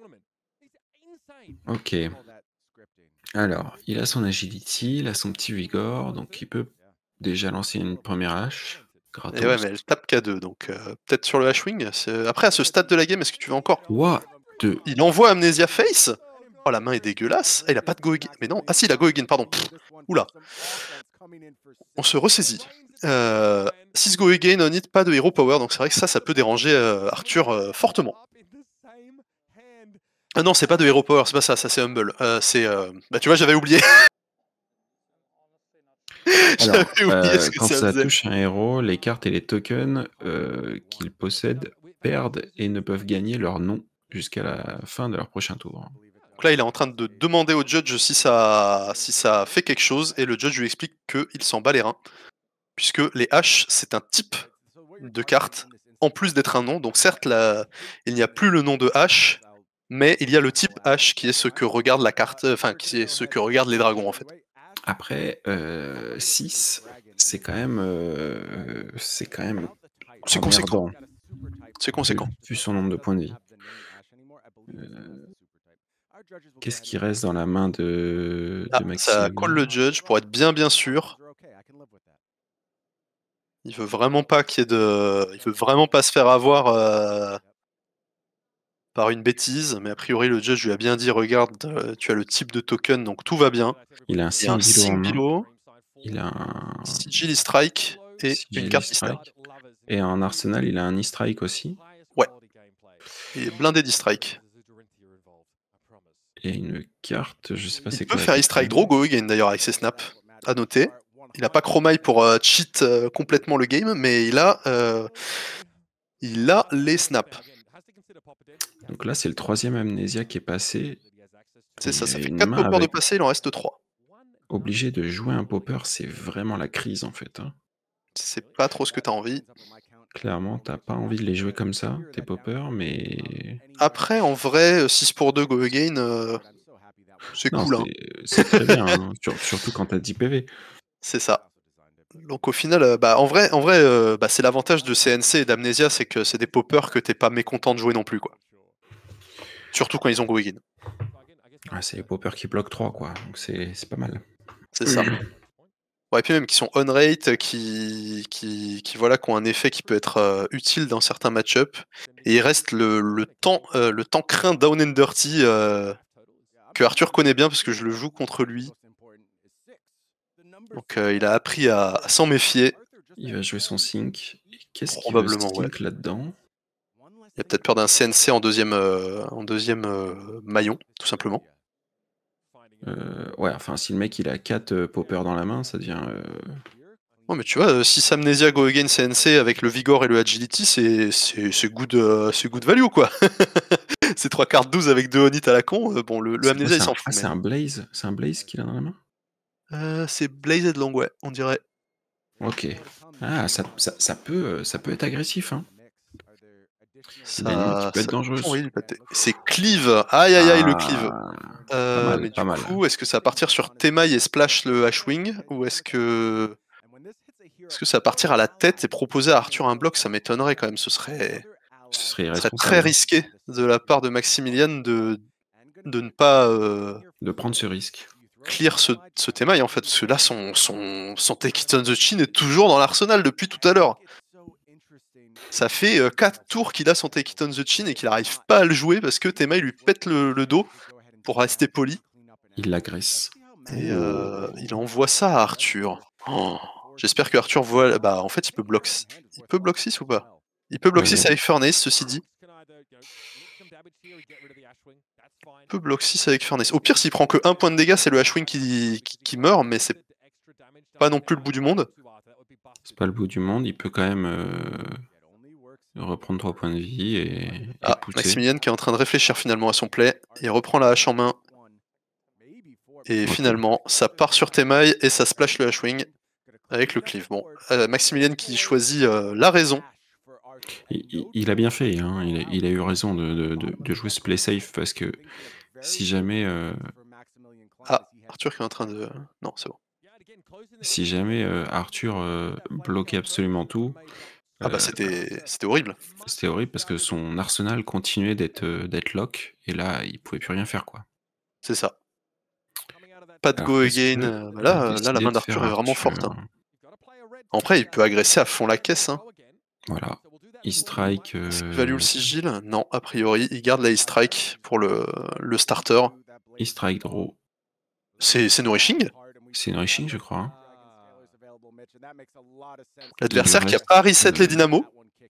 OK. Alors, il a son agility, il a son petit vigor, donc il peut déjà lancer une première hache, Et ouais, gratos. mais elle tape K deux donc heu, peut-être sur le Ashwing? C'est après à ce stade de la game, est-ce que tu veux encore What the Il envoie Amnesia Face? Oh la main est dégueulasse. Ah il a pas de go again. Mais non, ah si il a go again, pardon. Ouh là. On se ressaisit. Heu, six go again on it, pas de hero power, donc c'est vrai que ça, ça peut déranger, heu, Arthur, heu, fortement. Ah non, c'est pas de hero power, c'est pas ça, ça c'est humble. Heu, c'est, heu, bah tu vois, j'avais oublié. Alors, J'avais oublié ce heu, que quand ça ça faisait. touche un héros, les cartes et les tokens, heu, qu'ils possèdent perdent et ne peuvent gagner leur nom jusqu'à la fin de leur prochain tour. Donc là, il est en train de demander au judge si ça si ça fait quelque chose et le judge lui explique qu'il s'en bat les reins. Puisque les haches, c'est un type de carte, en plus d'être un nom. Donc certes, la il n'y a plus le nom de hache, mais il y a le type hache qui est ce que regarde la carte, enfin qui est ce que regardent les dragons en fait. Après, heu, six, c'est quand même, heu, c'est quand même C'est conséquent. emmerdant, C'est vu conséquent. vu son nombre de points de vie. Heu, qu'est-ce qui reste dans la main de Ah, de ça colle Maximilien? le judge pour être bien, bien sûr. Il veut vraiment pas qu'il y ait de il veut vraiment pas se faire avoir, heu par une bêtise, mais a priori le judge lui a bien dit: «Regarde, heu, tu as le type de token, donc tout va bien». Il a un Il y a un Singbilo en main, Singbilo, il a un Sigilly Strike et une Sigilly carte E-Strike. Strike et en arsenal, il a un E-Strike aussi Ouais, il est blindé d'E-Strike. et une carte, je sais pas Il c'est peut quoi la faire E-Strike quatrième. draw go again d'ailleurs avec ses snaps, à noter. Il a pas Chromite pour, heu, cheat, heu, complètement le game, mais il a, heu, il a les snaps. Donc là, c'est le troisième Amnésia qui est passé C'est ça, et ça fait une quatre main poppers de avec passé, il en reste trois. obligé de jouer un popper, c'est vraiment la crise, en fait, hein. C'est pas trop ce que tu as envie. Clairement, tu as pas envie de les jouer comme ça, tes poppers, mais Après en vrai, heu, six pour deux go again, heu, c'est non, cool, hein. c'est c'est très bien, hein, sur surtout quand tu as dix P V. C'est ça. Donc au final, heu, bah, en vrai en vrai, heu, bah, c'est l'avantage de C N C et d'Amnesia, c'est que c'est des poppers que tu es pas mécontent de jouer non plus, quoi. Surtout quand ils ont go again. Ah, c'est les poppers qui bloquent trois, quoi, donc c'est c'est pas mal. C'est ça. Ouais, et puis même qui sont on-rate, qui qui qui voilà, qui ont un effet qui peut être, heu, utile dans certains match-up et il reste le le temps, heu, le temps craint Down and Dirty, heu, que Arthur connaît bien parce que je le joue contre lui. Donc heu, il a appris à à s'en méfier. Il va jouer son sync. Et qu'est-ce qu'il veut Probablement, ouais. sync là-dedans? Il a peut-être peur d'un C N C en deuxième, heu, en deuxième heu, maillon, tout simplement. Heu, ouais, enfin, si le mec il a quatre heu, poppers dans la main, ça devient, heu Ouais, mais tu vois, heu, six Amnesia Go Again C N C avec le Vigor et le Agility, c'est c'est c'est good, heu, c'est good value, quoi. C'est trois cartes douze avec deux Onit à la con, heu, bon, le le c'est quoi? Amnesia, il C'est un s'en ah, fout, c'est mais un Blaze? C'est un Blaze qu'il a dans la main? Heu, c'est Blazed Long, ouais, on dirait. OK. Ah, ça ça ça peut, heu, ça peut être agressif, hein. La limite qui Ça peut être ça peut dangereuse. envoyer du pâté. C'est Cleave! Aïe, aïe, aïe, le Cleave! Ah! Pas Heu, mais mal, du pas mal. coup, est-ce que ça va partir sur Temaille et splash le H-Wing? Ou est-ce que est-ce que ça va partir à la tête et proposer à Arthur un bloc? Ça m'étonnerait quand même, ce serait Ce serait ce serait très irresponsable, hein, risqué de la part de Maximilian de de ne pas, heu, de prendre ce risque. clear ce ce Temaille, en fait, parce que là, son son son Take It on the Chin est toujours dans l'arsenal depuis tout à l'heure. Ça fait, heu, quatre tours qu'il a son Take It on the Chin et qu'il arrive pas à le jouer parce que Temaille lui pète le le dos, pour rester poli Il l'agresse. et Oh! heu, il envoie ça à Arthur. Oh, j'espère que Arthur voit bah, en fait, il peut bloc s il peut bloc six ou pas? Il peut bloc six Heu, avec Furnace, ceci dit. Il peut bloc six avec Furnace. Au pire, s'il prend que un point de dégâts, c'est le H-Wing qui qui qui meurt, mais c'est pas non plus le bout du monde. c'est pas le bout du monde, il peut quand même, heu, reprendre trois points de vie et et Ah, pousser. Maximilian qui est en train de réfléchir finalement à son play. Il reprend la hache en main et OK. finalement, ça part sur Temaille et ça splash le H-Wing avec le cleave. Bon, heu, Maximilian qui choisit, heu, la raison. Il il il a bien fait, hein, il a il a eu raison de de de de jouer ce play safe parce que si jamais, heu Ah, Arthur qui est en train de non, c'est bon. si jamais, heu, Arthur, heu, bloquait absolument tout, Ah bah, heu, c'était c'était horrible. c'était horrible parce que son arsenal continuait d'être, heu, d'être lock et là, il pouvait plus rien faire, quoi. C'est ça. Pas de Alors go qu'est-ce again, que heu, bah, va là, heu, là la décider main de faire d'Arthur est vraiment forte, hein. Arthur? Après, il peut agresser à fond la caisse, hein. Voilà. Il strike, Est-ce qu'il value le heu, sigil? Non, a priori, il garde la strike pour le le starter. il strike draw. C'est c'est nourishing? C'est nourishing, je crois, hein? Il lui L'adversaire qui a reste, pas reset les heu, dynamos.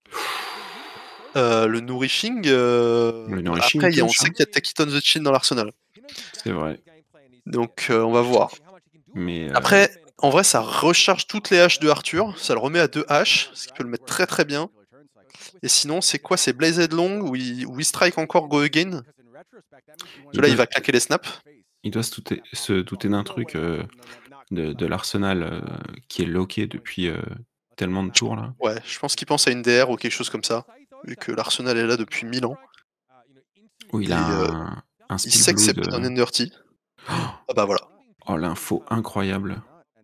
Heu, le nourishing, heu, le nourishing après il y a on pioche, sait hein? qu'il y a Take It on the Chin dans l'arsenal. C'est vrai, Donc heu, on va voir. mais heu, Après, en vrai, ça recharge toutes les haches de Arthur, ça le remet à deux haches, ce qui peut le mettre très, très bien. Et sinon, c'est quoi? C'est Blazed Long où il où il strike encore Go Again? Parce que il là, il doit va claquer les snaps. il doit se douter se douter d'un truc, heu, de de l'arsenal, heu, qui est locké depuis, heu, tellement de tours là. Ouais, je pense qu'il pense à une D R ou quelque chose comme ça, vu que l'arsenal est là depuis mille ans Où il a et heu, un un il Spill Blood, s'accepte heu un Underty. Ah bah, voilà. oh l'info incroyable.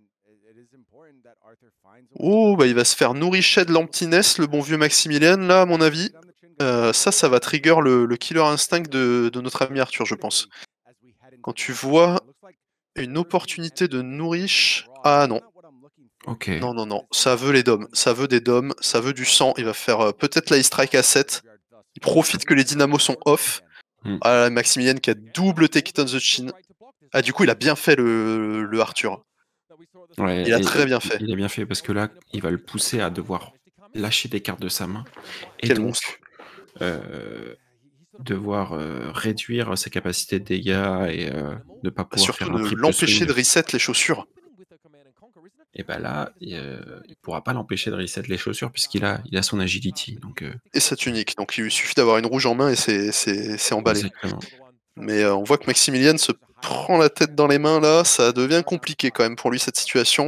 Oh, bah, il va se faire Nouriched l'Emptiness, le bon vieux Maximilian, là, à mon avis. Heu, ça, ça va trigger le le killer instinct de de notre ami Arthur, je pense. Quand tu vois une opportunité de nourriche ah non, OK. non, non, non, ça veut les dômes, ça veut des dômes, ça veut du sang, il va faire, heu, peut-être la strike à sept. Il profite que les dynamos sont off. Mmh. Ah, Maximilian qui a double take it on the chin. Ah, du coup, il a bien fait le le Arthur. Ouais, Il a et très et bien il fait. il a bien fait parce que là, il va le pousser à devoir lâcher des cartes de sa main et Quel monstre. donc heu, devoir, heu, réduire ses capacités de dégâts et heu, ne pas Bah, pouvoir surtout faire un de triple l'empêcher swing. de reset les chaussures. Et bah là, il, heu, il pourra pas l'empêcher de reset les chaussures puisqu'il a il a son agility donc heu, Et sa tunique, donc il lui suffit d'avoir une rouge en main et c'est c'est c'est emballé. exactement. Mais heu, on voit que Maximilian se prend la tête dans les mains là, ça devient compliqué quand même pour lui cette situation.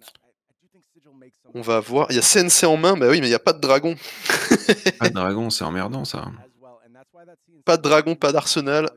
On va voir, il y a C N C en main, bah oui, mais il y a pas de dragon. Pas de dragon, c'est emmerdant ça. Pas de dragon, pas d'arsenal.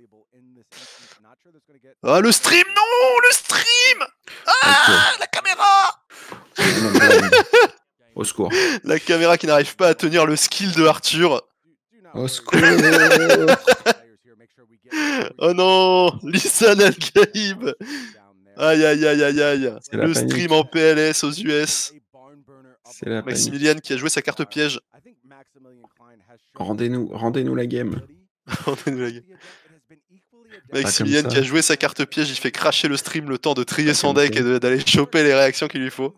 Ah le stream non! Le stream! OK, Ah! La caméra! on on blind. Au secours. La caméra qui n'arrive pas à tenir le skill de Arthur. Au secours! Oh non, Lisan Al-Gaïb. Aïe aïe aïe aïe aïe. C'est la Le panique. stream en P L S aux U S. C'est la panique. Maximilian qui a joué sa carte piège. Rendez-nous rendez-nous la game. Rendez-nous la game. Pas comme Maximilian ça. qui a joué sa carte piège, il fait cracher le stream le temps de trier Pas son comme deck ça. et de- d'aller choper les réactions qu'il lui faut.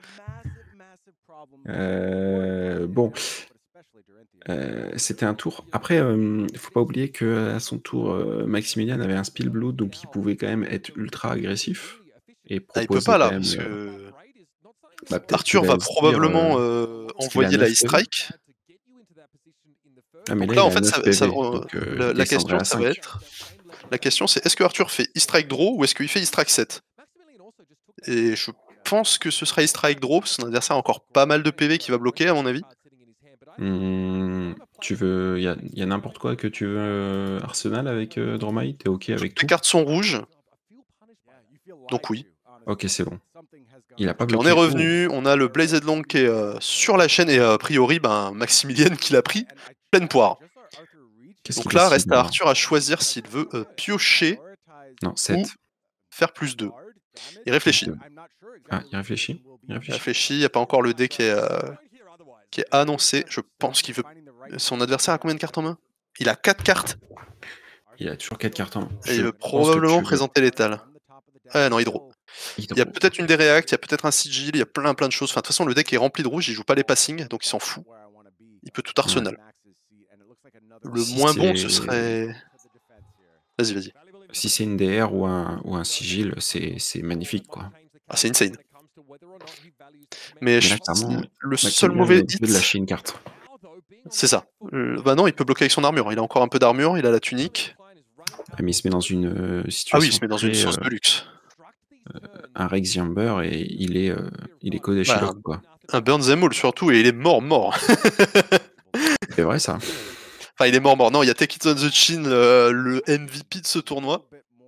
Heu, bon. Heu, c'était un tour après, hem, faut pas oublier qu'à son tour, heu, Maximilian avait un Spillblood, donc il pouvait quand même être ultra agressif et Ah, il peut proposer pas quand là, même, parce heu que bah, peut-être qu'il Arthur va va se dire, probablement, heu, heu, parce qu'il a envoyer la neuf P V. E-Strike. Ah mais Donc là, là, il en a fait, neuf ça P ça V, re donc heu, la il la descendrait question, à ça va cinq. être la question, c'est est-ce que Arthur fait E-Strike Draw ou est-ce qu'il fait E-Strike sept? Et je pense que ce sera E-Strike Draw, parce que son adversaire a encore pas mal de P V qui va bloquer, à mon avis. Mmh, tu veux il y a il y a n'importe quoi que tu veux, heu, Arsenal avec, heu, Dromai? Tu es OK Toutes avec les tout? cartes sont rouges. Donc oui. OK, c'est bon. Il a pas OK, on est bloqué oh! revenu, on a le Blazed Long qui est, heu, sur la chaîne et a priori, ben, Maximilian qui l'a pris pleine poire. Qu'est-ce Donc qu'il là, décide reste à alors? Arthur à choisir s'il veut, heu, piocher Non, ou sept. faire plus deux. Il Plus réfléchit. deux. Ah, il réfléchit? Il Il réfléchit. réfléchit, il y a pas encore le dé qui est, heu, qui est annoncé. Je pense qu'il veut son adversaire a combien de cartes en main? Il a quatre cartes Il a toujours quatre cartes en main. et il Je veut pense que probablement tu veux présenter l'étal. Ah non, Hydro. Il y a Hydro. peut-être une des réacts, il y a peut-être un sigil, il y a plein, plein de choses. Enfin, de toute façon, le deck est rempli de rouge, il joue pas les passings, donc il s'en fout. Il peut tout Ouais. Arsenal. Le Si moins bon, ce c'est serait vas-y, vas-y. si c'est une D R ou un ou un sigil, c'est c'est magnifique, quoi. Ah, c'est insane. Mais Mais je là, clairement, le seul Maximilian est mauvais obligé de hit lâcher une carte. c'est ça. Heu, bah non, il peut bloquer avec son armure. Il a encore un peu d'armure, il a la tunique. Ah mais il se met dans une, heu, Ah oui, il situation se met dans une très, heu sauce de luxe. heu, un Rex Jumber et il est, heu, il est codé chez Bah, Lock, quoi. un un Burn Them All surtout et il est mort, mort. C'est vrai ça. Enfin, il est mort, mort. Non, il y a Take It on the Chin, heu, le M V P de ce tournoi.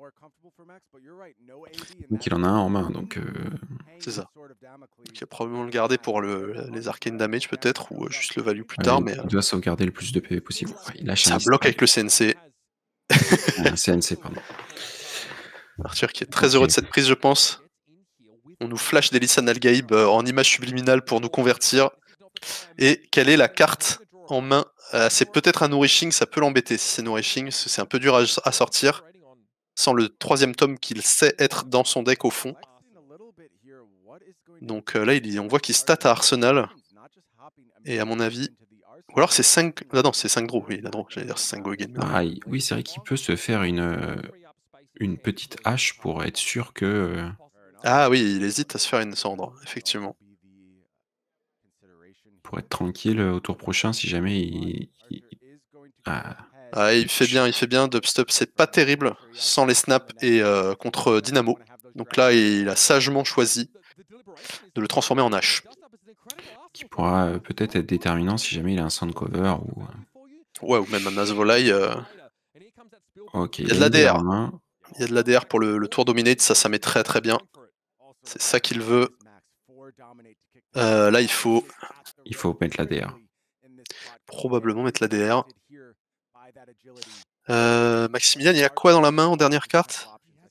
Donc il en a un en main, donc heu C'est ça. Donc il va probablement le garder pour le les arcane damage peut-être ou, heu, juste le value plus ouais, tard, il mais, heu il doit sauvegarder le plus de P V possible. Ouais, il lâche un ça bloque E-Strike. avec le C N C. Un C N C, pardon. Arthur qui est très heureux de OK. cette prise, je pense. On nous flash des Lisan Al-Gaïb, heu, en image subliminale pour nous convertir. Et quelle est la carte en main? Heu, c'est peut-être un Nourishing, ça peut l'embêter si c'est Nourishing, parce que c'est un peu dur à s à sortir, sans le troisième tome qu'il sait être dans son deck au fond. Donc heu, là, il on voit qu'il stat à Arsenal et à mon avis ou alors c'est cinq ah non, c'est cinq draws, oui, la draw, j'allais dire c'est cinq go again, mais non. Ah il oui, c'est vrai qu'il peut se faire une, heu, une petite hache pour être sûr que, heu Ah oui, il hésite à se faire une cendre, effectivement. pour être tranquille, heu, au tour prochain si jamais il il ah, Ah, il il fait bien, il fait bien. Dubstep, c'est pas terrible sans les snaps et heu, contre Dynamo. Donc là, il a sagement choisi de le transformer en hache. qui pourra, heu, peut-être être déterminant si jamais il a un Sand Cover ou, heu Ouais, ou même un Nazvolai, heu OK, il y il a a de une D R l'A D R. en main. Il y a de l'A D R pour le le tour dominate, ça, ça met très, très bien. C'est ça qu'il veut. Heu, là, il faut Il faut mettre l'A D R. probablement mettre l'A D R. Heu, Maximilian, il a quoi dans la main en dernière carte?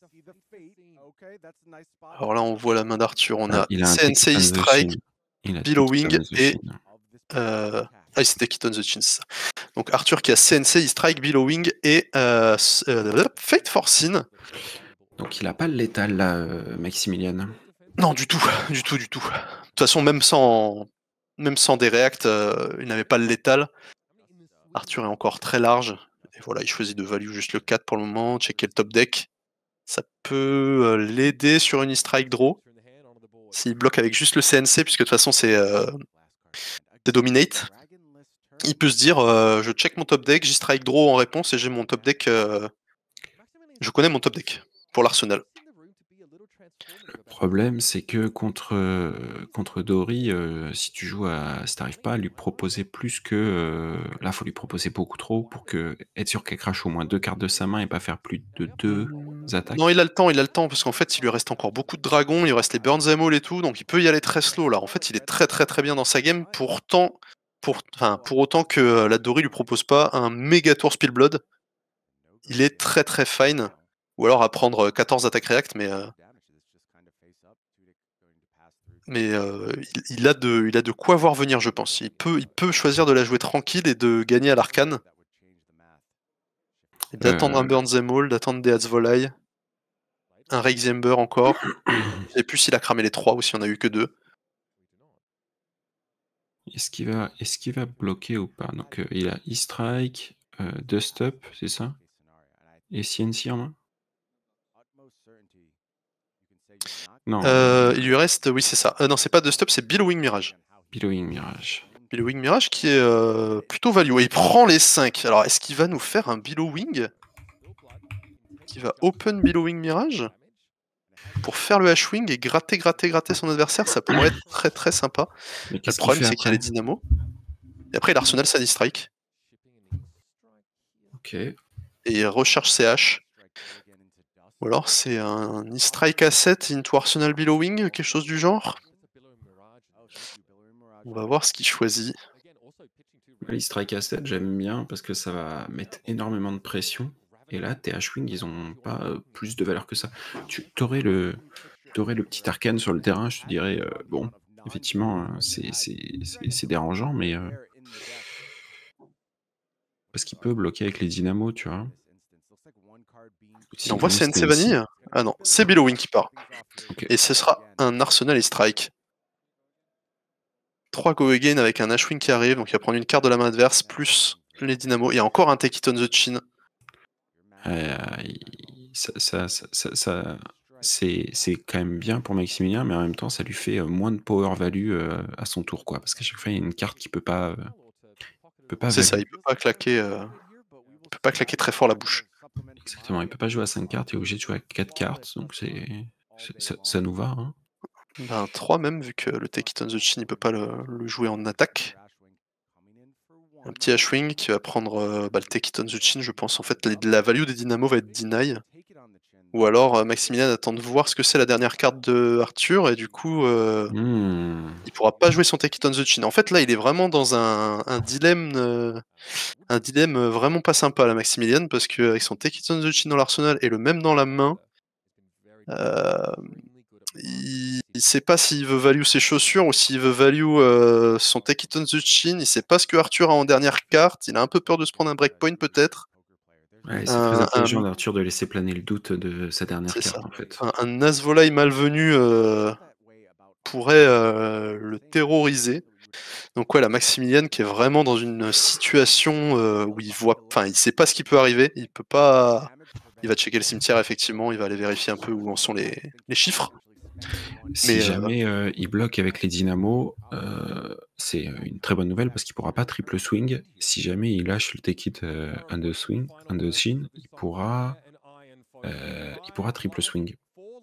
Alors là, on voit la main d'Arthur, on Ah, a il a un C N C Take It on the E-Strike, Chin. Il a Take It Billowing on the et Chin. heu, ah, c'est Take It on the Chin, c'est ça. Donc Arthur qui a C N C, E-Strike, Billowing et heu, s heu, Fate Forcing. Donc il a pas le létal là, heu, Maximilian? Non, du tout, du tout, du tout. De toute façon, même sans même sans des reacts, heu, il n'avait pas le létal. Arthur est encore très large et voilà, il choisit de value juste le quatre pour le moment, checker le top deck. Ça peut, heu, l'aider sur une E-Strike draw. S'il bloque avec juste le C N C puisque de toute façon c'est, heu, c'est dominate. Il peut se dire, heu: «Je check mon top deck, j'E-Strike draw en réponse et j'ai mon top deck, heu, je connais mon top deck pour l'Arsenal». Le problème, c'est que contre, heu, contre Dory, heu, si tu joues à si tu arrives pas à lui proposer plus que, heu, là, faut lui proposer beaucoup trop pour que être sûr qu'elle crache au moins deux cartes de sa main et pas faire plus de deux Mmh, non, attaques. il a le temps, il a le temps parce qu'en fait, il lui reste encore beaucoup de dragons, il lui reste les Burn Them All et tout, donc il peut y aller très slow là. En fait, il est très, très, très bien dans sa game, pourtant pour enfin, pour autant que, heu, la Dory lui propose pas un méga tour Spillblood. il est très très fine. Ou alors à prendre quatorze attaques react, mais euh, mais euh, il, il a de, il a de quoi voir venir, je pense. Il peut, il peut choisir de la jouer tranquille et de gagner à l'arcane. Et d'attendre Euh, un Burn Them All, d'attendre des Hatsvolai. Un Rexember encore. Je sais plus s'il a cramé les trois ou s'il n'y en a eu que deux. Est-ce qu'il va, est-ce qu'il va bloquer ou pas? Donc euh, il a E-Strike, euh, Dust Up, c'est ça? Et C N C en main? Non, Euh, euh, il lui reste, oui c'est ça. Euh, non, c'est pas Dust Up, c'est Billowing Mirage. Billowing Mirage. Billowing Mirage qui est euh, plutôt value. Et il prend les cinq. Alors est-ce qu'il va nous faire un Billowing qui va open Billowing Mirage pour faire le H-Wing et gratter, gratter, gratter son adversaire? Ça pourrait être très très sympa. Mais Le qu'est-ce qu'il problème fait c'est qu'il y a après? les dynamos. Et après l'Arsenal Sunny Strike. Ok. Et il recharge ses haches. Ou alors c'est un E-Strike à sept into Arsenal Billowing, quelque chose du genre. On va voir ce qu'il choisit. Les strike à sept, j'aime bien parce que ça va mettre énormément de pression. Et là, tes H-Wing, ils ont pas euh, plus de valeur que ça. Tu aurais le, t'aurais le petit arcane sur le terrain, je te dirais, euh, bon, effectivement, euh, c'est, c'est, c'est, c'est dérangeant, mais euh, parce qu'il peut bloquer avec les dynamos, tu vois. Il S'il envoie veut C N C insta ici. Vanille. Ah non, c'est Billowing qui part. Ok. Et ce sera un Arsenal et Strike. trois Go Again avec un H-Wing qui arrive, donc il va prendre une carte de la main adverse, plus les dynamos. Il y a encore un Take It on the Chin. Euh, il- ça, ça, ça, ça- ça- c'est, c'est quand même bien pour Maximilien, mais en même temps, ça lui fait euh, moins de power value euh, à son tour, quoi. Parce qu'à chaque fois, il y a une carte qui peut pas, euh, peut pas C'est ça, value. il peut pas claquer, euh, il peut pas claquer très fort la bouche. Exactement, il peut pas jouer à cinq cartes, il est obligé de jouer à quatre cartes, donc c'est, c'est- ça, ça nous va. Hein. Ben trois même, vu que le Take It on the Chin, il peut pas le, le jouer en attaque. Un petit H-Wing qui va prendre euh, bah, le Take It on the Chin, je pense. En fait, les- la value des dynamos va être deny. Ou alors euh, Maximilian attend de voir ce que c'est la dernière carte de Arthur, et du coup, euh, Hmm. il pourra pas jouer son Take It on the Chin. En fait, là, il est vraiment dans un, un dilemme, euh, un dilemme euh, vraiment pas sympa, là, Maximilian, parce qu'avec son Take It on the Chin dans l'arsenal et le même dans la main, euh, il, il sait pas s'il veut value ses chaussures ou s'il veut value euh, son Take It on the Chin. Il sait pas ce que Arthur a en dernière carte. Il a un peu peur de se prendre un breakpoint, peut-être. Ouais, c'est très Un, intelligent un- d'Arthur de laisser planer le doute de sa dernière c'est ça. carte, en fait. Un, un Nazvolai malvenu euh, pourrait euh, le terroriser. Donc ouais, la Maximilian qui est vraiment dans une situation euh, où il voit, enfin, il sait pas ce qui peut arriver. Il peut pas. Il va checker le cimetière, effectivement. Il va aller vérifier un peu où en sont les, les chiffres. Si Mais euh, jamais euh, il bloque avec les dynamos, euh, c'est une très bonne nouvelle parce qu'il pourra pas triple swing. Si jamais il lâche le take it euh, under swing, under chin, il pourra, euh, il pourra triple swing.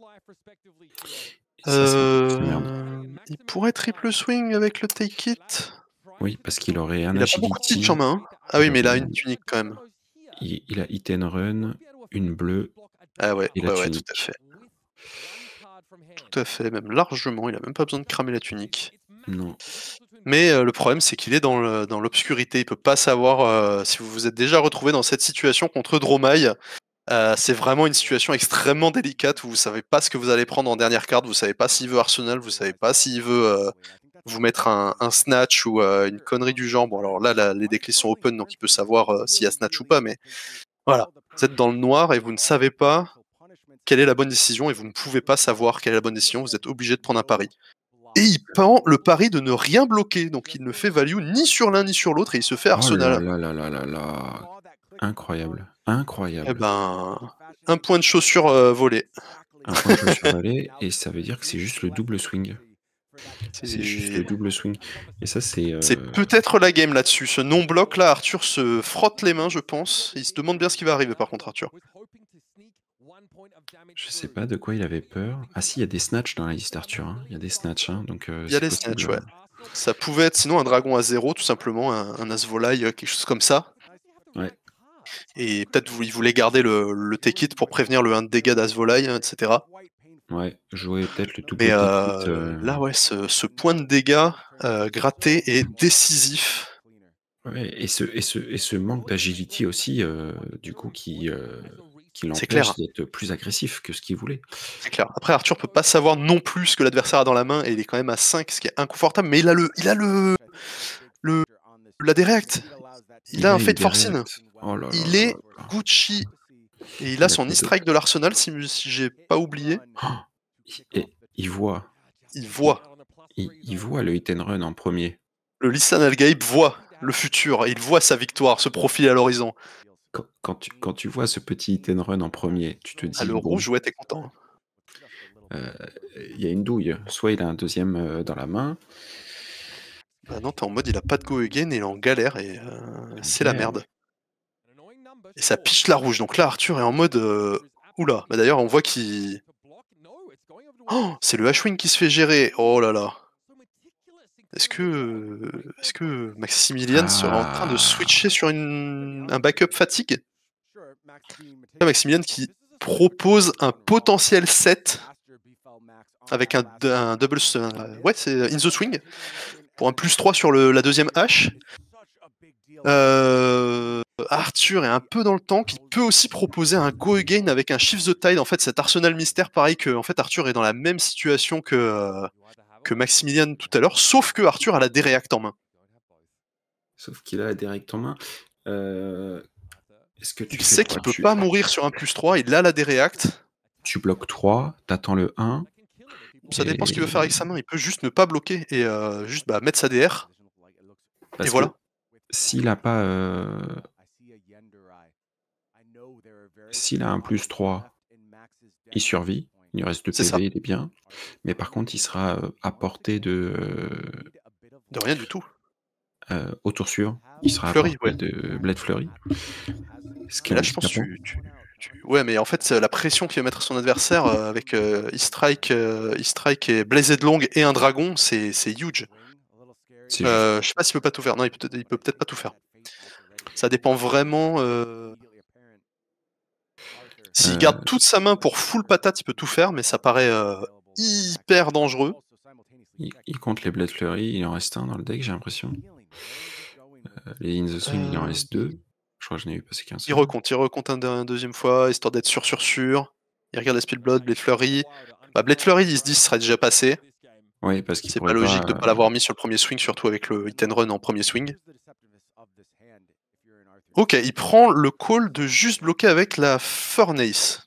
Et ça, c'est c'est merde. euh, il pourrait triple swing avec le take it. Oui, parce qu'il aurait un Il a pas beaucoup de pitch en agility, main. Hein. Ah oui, il mais il aurait a un- une tunique quand même. il, il a hit and run, une bleue Ah ouais, et la ouais, ouais, tout à tunique. fait. Tout à fait, même largement. Il a même pas besoin de cramer la tunique. Non. Mais euh, le problème, c'est qu'il est dans le- dans l'obscurité. Il peut pas savoir euh, si vous vous êtes déjà retrouvé dans cette situation contre Dromai. Euh, c'est vraiment une situation extrêmement délicate où vous savez pas ce que vous allez prendre en dernière carte. Vous savez pas s'il veut Arsenal, vous savez pas s'il veut euh, vous mettre un, un snatch ou euh, une connerie du genre. Bon, alors là, la- les decks sont open, donc il peut savoir euh, s'il y a snatch ou pas. Mais voilà, vous êtes dans le noir et vous ne savez pas quelle est la bonne décision et vous ne pouvez pas savoir quelle est la bonne décision. Vous êtes obligé de prendre un pari. Et il prend le pari de ne rien bloquer, donc il ne fait value ni sur l'un ni sur l'autre et il se fait Oh là Arsenal. là là là là là. Incroyable. Eh Incroyable. ben, un point de chaussure euh, volé. Un point de chaussure volée, et ça veut dire que c'est juste le double swing. C'est juste le C'est double swing. Et ça, c'est. euh, c'est peut-être la game là-dessus. Ce non-bloc là, Arthur se frotte les mains, je pense. Il se demande bien ce qui va arriver par contre, Arthur. Je sais pas de quoi il avait peur. Ah si, il y a des snatchs dans la liste Arthur. Hein. Il y a des snatchs, hein, donc euh, Il y a c'est les possible. snatchs, ouais. Ça pouvait être sinon un dragon à zéro, tout simplement, un, un Asvolai, euh, quelque chose comme ça. Ouais. Et peut-être il voulait garder le, le take-it pour prévenir le un de dégâts d'Asvolai, et cetera. Ouais, jouer peut-être le double Mais take euh, it. euh, là, ouais, ce, ce point de dégâts euh, gratté est décisif. Ouais et ce et ce et ce manque d'agility aussi, heu, du coup qui, heu, qui C'est l'empêche clair. d'être plus agressif que ce qu'il voulait. C'est clair. Après Arthur peut pas savoir non plus ce que l'adversaire a dans la main et il est quand même à cinq, ce qui est inconfortable, mais il a le il a le le la déréact. Il Il a a un une Fate Forcing. Dereact. Oh là là Il là là est là. Gucci et il a Il a son quoi d'autre? E-Strike de l'arsenal si m si j'ai pas oublié. I et il voit Il il voit. il il voit le hit and run en premier. Le Lissan Al-Gaïb voit le futur et il voit sa victoire se profiler à l'horizon. Quand quand tu quand tu vois ce petit hit and run en premier, tu te Ah dis: le «Bon» rouge, ouais, tu es content, hein. heu, il y a une douille. Soit il a un deuxième, heu, dans la main Bah non, tu es en mode il a pas de go again et il est en galère et heu, en c'est la galère. merde. Et ça piche la rouge, donc là Arthur est en mode, heu, ouh là, bah d'ailleurs on voit qu'il Han! C'est le H-wing qui se fait gérer. Oh là là. Est-ce que, heu, est-ce que Maximilian serait en train de Ah! switcher sur une un backup fatigue? Là Maximilian qui propose un potentiel set avec un d un double s heu, ouais c'est in the swing pour un plus trois sur le la deuxième hache. Heu, Arthur est un peu dans le tank, il peut aussi proposer un go again avec un shift the tide en fait cet arsenal mystère pareil qu'en fait Arthur est dans la même situation que, heu, que Maximilian tout à l'heure, sauf que Arthur a la déréact en main. Sauf qu'il a la déréact en main. Heu, est-ce que tu Il fais sait quoi? qu'il peut Tu pas mourir sur un plus trois, il a la déréact. tu bloques trois, tu attends le un Ça dépend ce qu'il veut faire avec et sa main, il peut juste ne pas bloquer et heu, juste, bah, mettre sa D R et parce que voilà. s'il a pas, heu s'il a un plus trois, il survit, il lui reste deux C'est ça. P V, il est bien. Mais par contre, il sera, heu, à portée de, heu De rien du tout. heu, au tour suivant, il sera à Fleury, portée ouais. de Blade Flurry. Ce qui Mais est là je pense handicapant. tu tu tu ouais mais en fait, c'est la pression qu'il va mettre à son adversaire, heu, avec, heu, E-Strike, heu, E-Strike et Blazed Long et un dragon, c'est c'est huge. C'est juste. Heu, je sais pas s'il peut pas tout faire. Non, il peut peut-être il peut peut-être pas tout faire. Ça dépend vraiment, heu s'il garde Heu toute sa main pour full patate, il peut tout faire, mais ça paraît, heu, hyper dangereux. il il compte les Blade Flurry, il en reste un dans le deck, j'ai l'impression. Heu, les in the swing, il en Heu reste deux. Je crois que je n'ai vu passer qu'un Il seul. recompte, il recompte un de un deuxième fois, histoire d'être sûr, sûr, sûr. Il regarde la Spell Blood, Blade Flurry. Bah, Blade Flurry, il se dit: «Ce serait déjà passé». Oui, parce qu'il C'est pas pourrait logique de pas, pas heu l'avoir mis sur le premier swing, surtout avec le hit and run en premier swing. OK, il prend le call de juste bloquer avec la Furnace.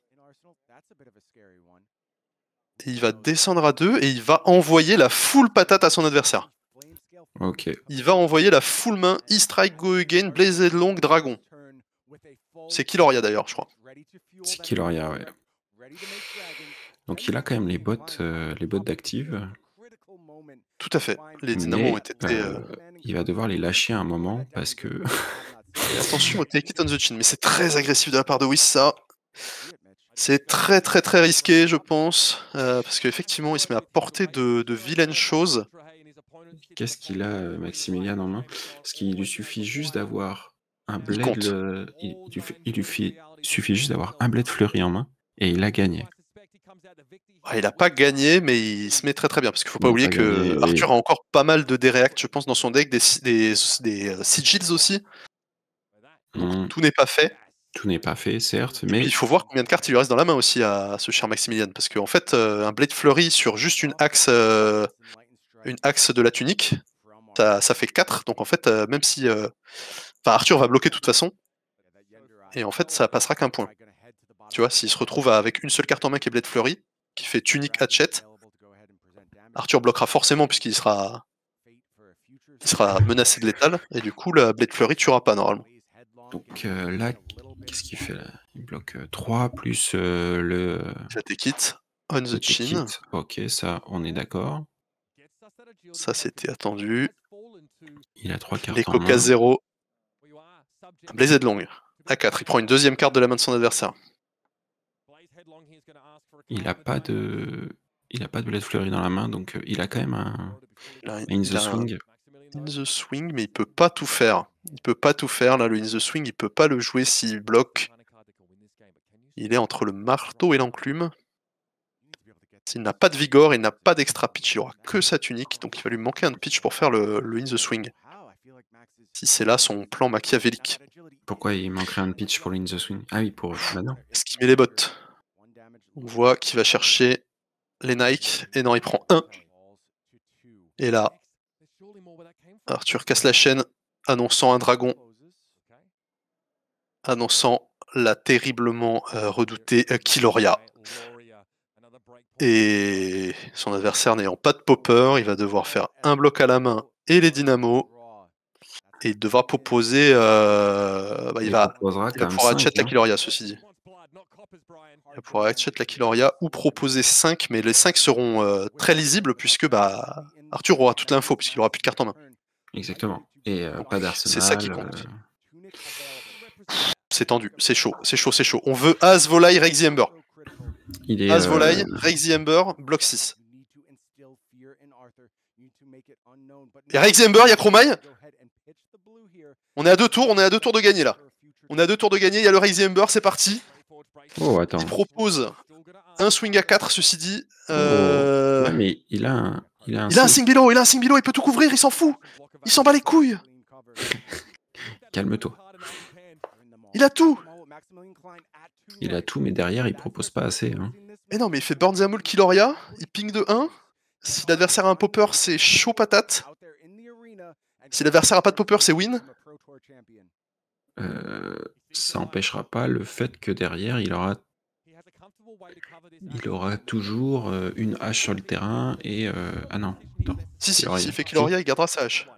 Et il va descendre à deux et il va envoyer la full patate à son adversaire. OK. Il va envoyer la full main, E-Strike, Go Again, Blazed Long, Dragon. C'est Killoria d'ailleurs, je crois. C'est Killoria, ouais. Donc il a quand même les bottes, heu, les bottes d'active. Tout à fait. Les dynamos ont Mais, été, heu heu, il va devoir les lâcher à un moment parce que Et attention au take it on the chin, mais c'est très agressif de la part de Whis ça. C'est très, très, très risqué je pense, heu, parce qu'effectivement il se met à portée de de vilaines choses. Qu'est-ce qu'il a, heu, Maximilian en main? Parce qu'il lui suffit juste d'avoir un Il Blade compte. le il il lui fait il lui fit suffit juste d'avoir un Blade Flurry en main et il a gagné. Ah il a pas gagné, mais il se met très, très bien, parce qu'il faut pas Non, oublier pas gagné, oui. qu'Arthur a encore pas mal de déréact, je pense, dans son deck, des si des s des, heu, sigils aussi. Donc Mmh. tout n'est pas fait. Tout n'est pas fait, certes, Et puis il mais faut voir combien de cartes il lui reste dans la main aussi à ce cher Maximilian, parce qu'en fait, heu, un Blade Flurry sur juste une axe, heu, une axe de la tunique, ça ça fait quatre, donc en fait, heu, même si, heu enfin Arthur va bloquer de toute façon et en fait ça passera qu'un point. Tu vois? S'il se retrouve avec une seule carte en main qui est Blade Flurry, qui fait tunique hatchet Arthur bloquera forcément puisqu'il sera il sera menacé de létal et du coup la Blade Flurry tuera pas normalement. Donc, heu, là, qu'est-ce qu'il fait là? Il bloque, heu, trois plus, heu, le, heu Il va take it on le the take it. chin. OK, ça, on est d'accord. Ça c'était attendu. Il a trois cartes en L'Echo casse main. zéro. Blazed Long, à quatre, il prend une deuxième carte de la main de son adversaire. Il a pas de il a pas de Blade Flurry dans la main, donc, heu, il a quand même un Il a un in il the a un swing. in the swing, mais il peut pas tout faire. Il peut pas tout faire là, le in the swing, il peut pas le jouer s'il bloque. Il est entre le marteau et l'enclume. S'il n'a pas de Vigor, il n'a pas d'extra pitch, il aura que sa tunique, donc il va lui manquer un pitch pour faire le le in the swing. Si c'est là son plan machiavélique. Pourquoi il manquerait un pitch pour l'in the swing? Ah oui, pour bah non. Est-ce qu'il met les bottes? On voit qu'il va chercher les Nike, et non, il prend un. Et là, Arthur casse la chaîne, annonçant un dragon. Annonçant la terriblement euh, redoutée euh, Killoria. Et son adversaire n'ayant pas de popper, il va devoir faire un bloc à la main et les dynamos. Et il devra proposer. Euh, bah, il, Il va, proposera il va quand même pouvoir cinq, hatchet la hein. Killoria, ceci dit. Il va pouvoir hatchet la Killoria ou proposer cinq, mais les cinq seront euh, très lisibles puisque bah, Arthur aura toute l'info, puisqu'il aura plus de carte en main. Exactement. Et euh, pas d'arsenal. C'est ça qui compte. Euh... C'est tendu, c'est chaud, c'est chaud, c'est chaud. On veut As, Volaille, Rexy Ember. Il est. As, euh, Volaille, Rexy Ember, bloc six. Il y a Rexy Ember, il y a Chromai. On est à deux tours, on est à deux tours de gagner là. On est à deux tours de gagner, il y a le Rexy Ember, c'est parti. Oh, attends. Il propose un swing à quatre, ceci dit. Oh. Euh... Ouais, mais il a un. Il a un, il a un swing below, il a un swing below, il peut tout couvrir, il s'en fout. Il s'en bat les couilles. Calme-toi. Il a tout. Il a tout, mais derrière, il propose pas assez. Hein. Mais non, mais il fait Burn the Amul Killoria, il ping de un. Si l'adversaire a un popper, c'est chaud patate. Si l'adversaire a pas de popper, c'est win. Euh, ça empêchera pas le fait que derrière, il aura, il aura toujours euh, une hache sur le terrain et euh... ah non. Attends. Si, si, Killoria. s'il fait Killoria, il gardera sa hache.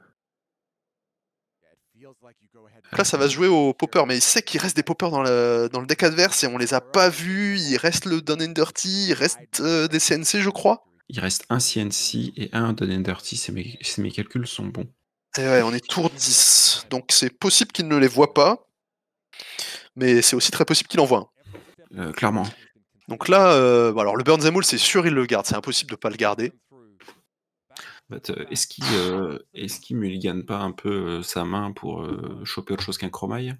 Donc là, ça va se jouer au popper, mais il sait qu'il reste des poppers dans le, dans le deck adverse et on les a pas vus. Il reste le Down and Dirty, il reste euh, des C N C, je crois. Il reste un C N C et un Down and Dirty, si mes, si mes calculs sont bons. Et ouais, on est tour dix, donc c'est possible qu'il ne les voit pas, mais c'est aussi très possible qu'il en voit un. Euh, clairement. Donc là, euh, bon, alors le Burn the Maul, c'est sûr, il le garde, c'est impossible de pas le garder. But, euh, est-ce qu'il euh, est-ce qu'il mulligane pas un peu euh, sa main pour euh, choper autre chose qu'un Chromai?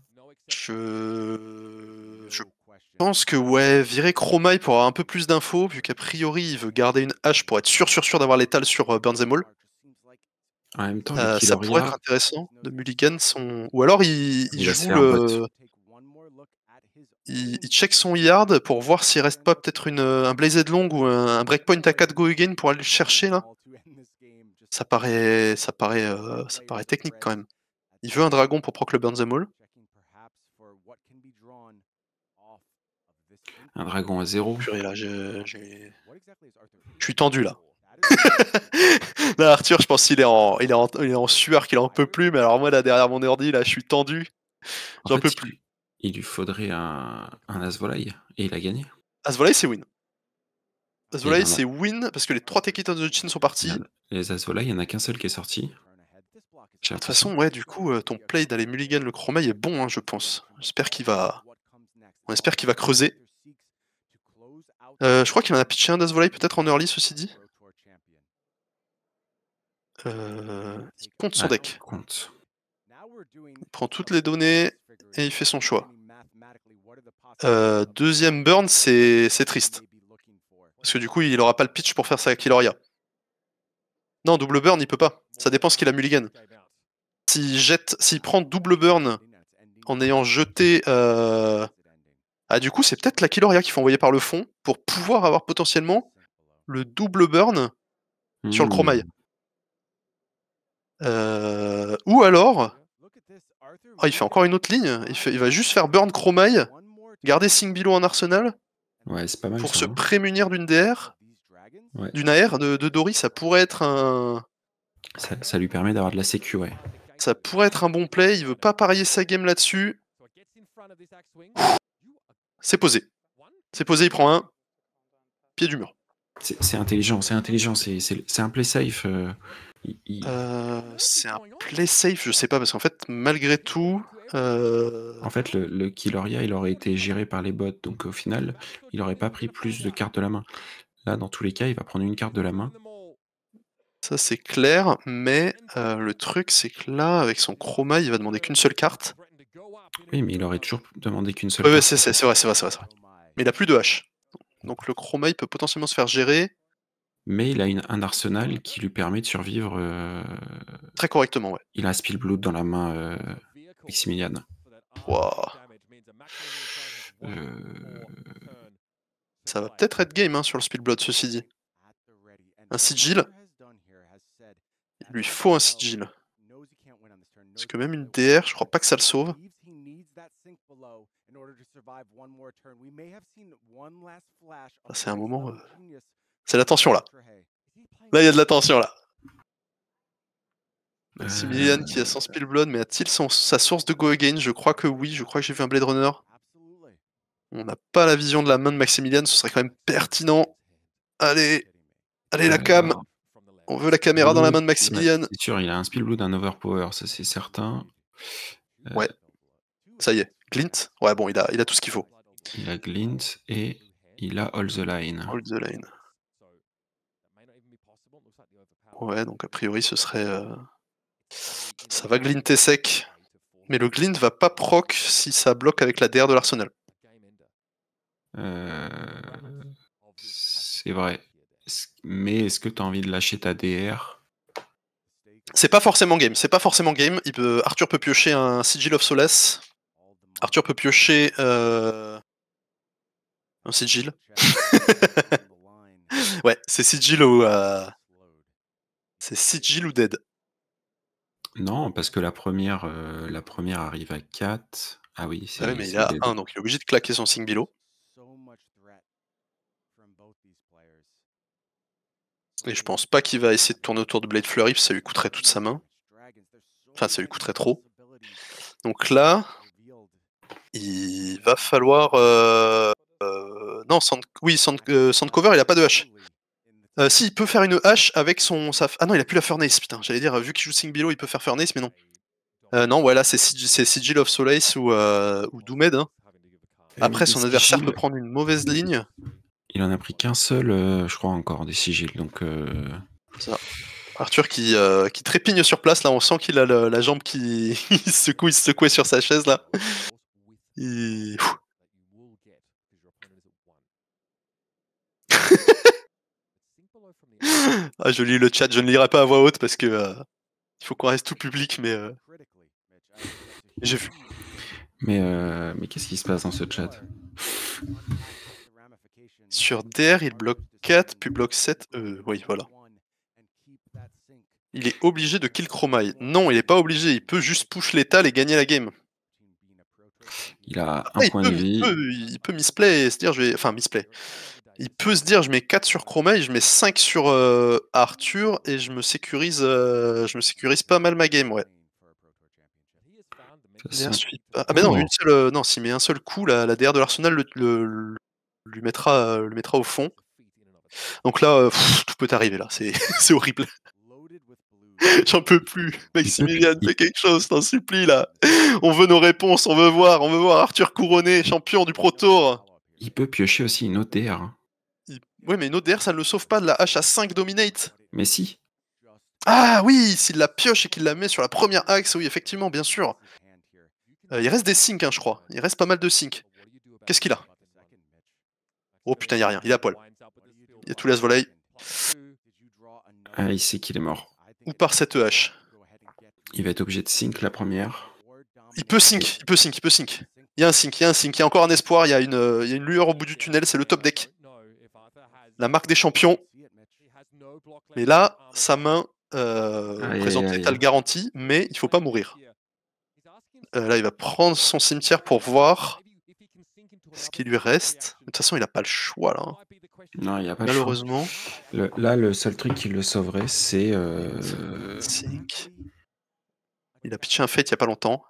Je... Je pense que ouais, virer Chromai pour avoir un peu plus d'infos, vu qu'a priori il veut garder une hache pour être sûr sûr sûr d'avoir l'étal sur euh, Burn the Maul. En même temps, Euh, le ça pourrait être Killoria, intéressant de mulligan son... Ou alors il, il il va se joue faire un le... bot. Il, il check son yard pour voir s'il reste pas peut-être une, un Blazed Long ou un, un breakpoint à quatre go again pour aller le chercher là. Ça paraît, ça paraît, euh, ça paraît technique quand même. Il veut un dragon pour proc le Burn the Maul. Un dragon à zéro. Purée là, je, j'ai- je suis tendu là. Là, Arthur, je pense qu'il est en, il est en, il est en sueur, qu'il en peut plus. Mais alors moi là derrière mon ordi, là, je suis tendu. En J'en fait, peux il- plus. Il lui faudrait un, un As-Volaille et il a gagné. As-Volaille, c'est win. As-Volaille, Il en a- c'est win parce que les trois Take It on the Chin sont partis. Il y en a- Les As-Volaille, il n'y en a qu'un seul qui est sorti. J'ai De toute l'impression. façon, ouais, du coup, euh, ton play d'aller mulligan le Chromai est bon, hein, je pense. J'espère qu'il va, on espère qu'il va creuser. Euh, je crois qu'il en a pitché un d'As-Volaille peut-être en early, ceci dit. Euh, il compte son Ouais, deck. compte. Il prend toutes les données et il fait son choix. Euh, deuxième burn, c'est c'est triste. Parce que du coup, il aura pas le pitch pour faire sa Killoria. Non, double burn, il peut pas. Ça dépend ce qu'il a mulligan. S'il jette, s'il prend double burn en ayant jeté... Euh... Ah, du coup, c'est peut-être la Killoria qu'il faut envoyer par le fond pour pouvoir avoir potentiellement le double burn sur le Mmh. Chromai. Euh... Ou alors... Oh, il fait encore une autre ligne. Il, fait... il va juste faire burn Chromai, garder Singbilo en arsenal Ouais, c'est pas mal pour ça. se hein. prémunir d'une D R, Ouais. d'une A R de, de Dory. Ça pourrait être un... Ça, ça lui permet d'avoir de la sécu, ouais. Ça pourrait être un bon play. Il veut pas parier sa game là-dessus. C'est posé. C'est posé, il prend un. Pied du mur. C'est c'est intelligent, c'est intelligent, c'est c'est- c'est un play safe. euh, il- il- Euh, c'est un play safe, je sais pas, parce qu'en fait, malgré tout... euh, En fait, le, le Killoria, il aurait été géré par les bots, donc au final, il aurait pas pris plus de cartes de la main. Là, dans tous les cas, il va prendre une carte de la main. Ça, c'est clair, mais euh, le truc, c'est que là, avec son chroma, il va demander qu'une seule carte. Oui, mais il aurait toujours demandé qu'une seule Ouais, ouais, carte. c'est c'est- c'est vrai, c'est vrai, c'est vrai, c'est vrai. Mais il a plus de hache. Donc le chroma, il peut potentiellement se faire gérer. Mais il a une un arsenal qui lui permet de survivre, heu Très correctement, ouais. il a Spillblood dans la main, heu, Maximilian. Wouah! Heu Ça va peut-être être game, hein, sur le Spillblood, ceci dit. Un sigil. Il lui faut un sigil. Parce que même une D R, je crois pas que ça le sauve. Ah, c'est un moment, heu, c'est la tension là. Là, il y a de la tension là. Maximilian qui a son Heu Spillblood, mais a-t-il son sa source de go again? Je crois que oui, je crois que j'ai vu un Blade Runner. On n'a pas la vision de la main de Maximilian, ce serait quand même pertinent. Allez, allez la cam! alors, On veut la caméra dans la Blood, main de ouais, Maximilian. c'est sûr, il a un Spillblood, un Overpower, ça c'est certain. Heu Ouais, ça y est. Glint? Ouais, bon, il a il a tout ce qu'il faut. il a Glint et il a Hold the Line. Hold the line. Ouais, donc a priori ce serait, heu, ça va glinter sec, mais le glint va pas proc si ça bloque avec la D R de l'arsenal. Heu, c'est vrai. Est-ce mais est-ce que tu as envie de lâcher ta D R? C'est pas forcément game, c'est pas forcément game. Il peut Arthur peut piocher un Sigil of Solace. Arthur peut piocher, heu un sigil. Ouais, c'est sigil ou, heu c'est sigil ou dead. Non, parce que la première, heu, la première arrive à quatre. Ah oui, Bah oui, c'est mais il est c'est à dead. un, donc il est obligé de claquer son Sing Below. Et je pense pas qu'il va essayer de tourner autour de Blade Flurry, parce que ça lui coûterait toute sa main. Enfin, ça lui coûterait trop. Donc là, il va falloir, heu heu, non, Sand oui, Sand heu, Sandcover, il a pas de hache. Heu, si, il peut faire une hache avec son sa f ah non, il a plus la Furnace, putain, j'allais dire, vu qu'il joue Sing Below, il peut faire Furnace, mais non. Heu, non, ouais, là, c'est Sig c'est Sigil of Solace ou, heu, ou Doomed, hein. Eh oui, Après, des son adversaire peut sigils, prendre une mauvaise ligne. il en a pris qu'un seul, heu, je crois encore des sigils, donc heu Ça. Arthur qui, heu, qui trépigne sur place, là, on sent qu'il a le la jambe qui il se secoue il se secouait sur sa chaise, là. Il Ah, je lis le chat, je ne lirai pas à voix haute parce que, heu, il faut qu'on reste tout public, mais heu j'ai vu. mais heu, mais qu'est-ce qui se passe dans ce chat? Sur D R, il bloque quatre, puis bloque sept, heu, oui, voilà. Il est obligé de kill Chromai. Non, il est pas obligé, il peut juste push létal et gagner la game. Il a un Après, il point peut de il vie. peut il peut misplay et se dire: «Je vais» enfin misplay. Il peut se dire: «Je mets quatre sur Chromai, je mets cinq sur, heu, Arthur et je me sécurise, heu, je me sécurise pas mal ma game», ouais. De toute D R façon suit pas. Ah bah non, non! une seule, heu, non, s'il met un seul coup, la la D R de l'arsenal le le lui mettra, heu, le mettra au fond. Donc là, heu, tout peut arriver là, c'est c'est horrible. J'en peux plus. Il peut pi Maximilian, il fais quelque chose, je t'en supplie là. On veut nos réponses, on veut voir, on veut voir Arthur couronné, champion du Pro Tour. il peut piocher aussi une autre D R, hein. Il ouais, mais une autre D R, ça ne le sauve pas de la hache à cinq dominate. Mais si! Ah oui, s'il la pioche et qu'il la met sur la première axe, oui, effectivement, bien sûr. Heu, il reste des syncs, hein, je crois. Il reste pas mal de syncs. Qu'est-ce qu'il a? Oh putain, il y a rien, il est à poil. Il y a tout l'as volley. Ah, il sait qu'il est mort. Ou par cette hache. Il va être obligé de sync la première. Il peut Et sync, il peut sync, il peut sync. Il y a un sync, il y a un sync, il y a encore un espoir, il y a une, heu, il y a une lueur au bout du tunnel, c'est le top deck. La marque des champions. Mais là, sa main, heu, aïe, aïe, présente aïe. létale garantie, mais il faut pas mourir. Heu, là, il va prendre son cimetière pour voir ce qui lui reste. De toute façon, il a pas le choix là, hein. Non, il y a pas le choix. Malheureusement. Le là, le seul truc qui le sauverait, c'est, heu Sync. Il a pitché un Fate il y a pas longtemps.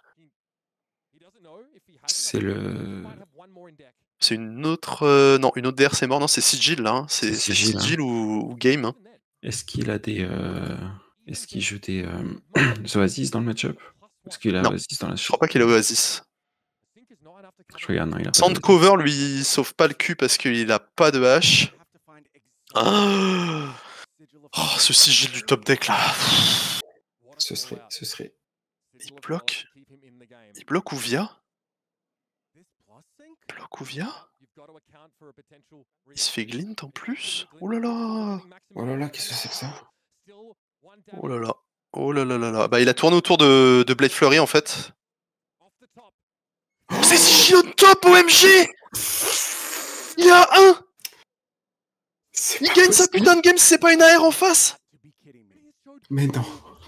c'est le C'est une autre, heu, non, une autre D R, c'est mort. Non, c'est Sigil là, hein. c'est C'est c'est sigil, hein. Sigil ou ou game, hein. Est-ce qu'il a des, heu, est-ce qu'il joue des, hem, Oasis dans le match-up? Est-ce qu'il a Non, Oasis dans la je suite? crois pas qu'il a Oasis. Je regarde, non, il a pas d'Oasis. Sandcover lui sauve pas le cul parce qu'il a pas de hache. Ah Oh, ce sigil du top deck là. Ce serait ce serait Il bloque? Il bloque Ouvia? Bloque Ouvia? Il se fait glint en plus? Oh là là! Oh là là, qu'est-ce que c'est que ça? Oh là là. Oh là là là là. Bah, il a tourné autour de de Blade Flurry, en fait. Oh, c'est Sigil on top, O M G! Il est à un! Il gagne sa putain de game si c'est pas une A R en face! Mais non.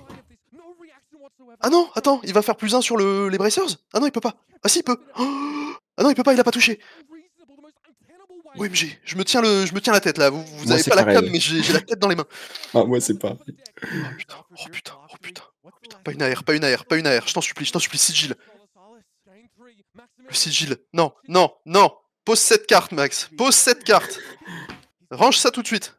Ah non, attends, il va faire plus un sur le les Bracers? Ah non, il peut pas. Ah si, il peut. Oh ah non, il peut pas, il a pas touché. O M G, je me tiens le je me tiens la tête là, vous vous Moi, avez c'est pas la pareil. cam, mais j'ai j'ai la tête dans les mains. Ah, moi, c'est pareil. Oh putain, oh putain, oh putain, oh putain. Pas une A R, pas une A R, pas une A R, je t'en supplie, je t'en supplie, Sigil. Le Sigil. Non, non, non. Pose cette carte, Max. Pose cette carte. Range ça tout de suite.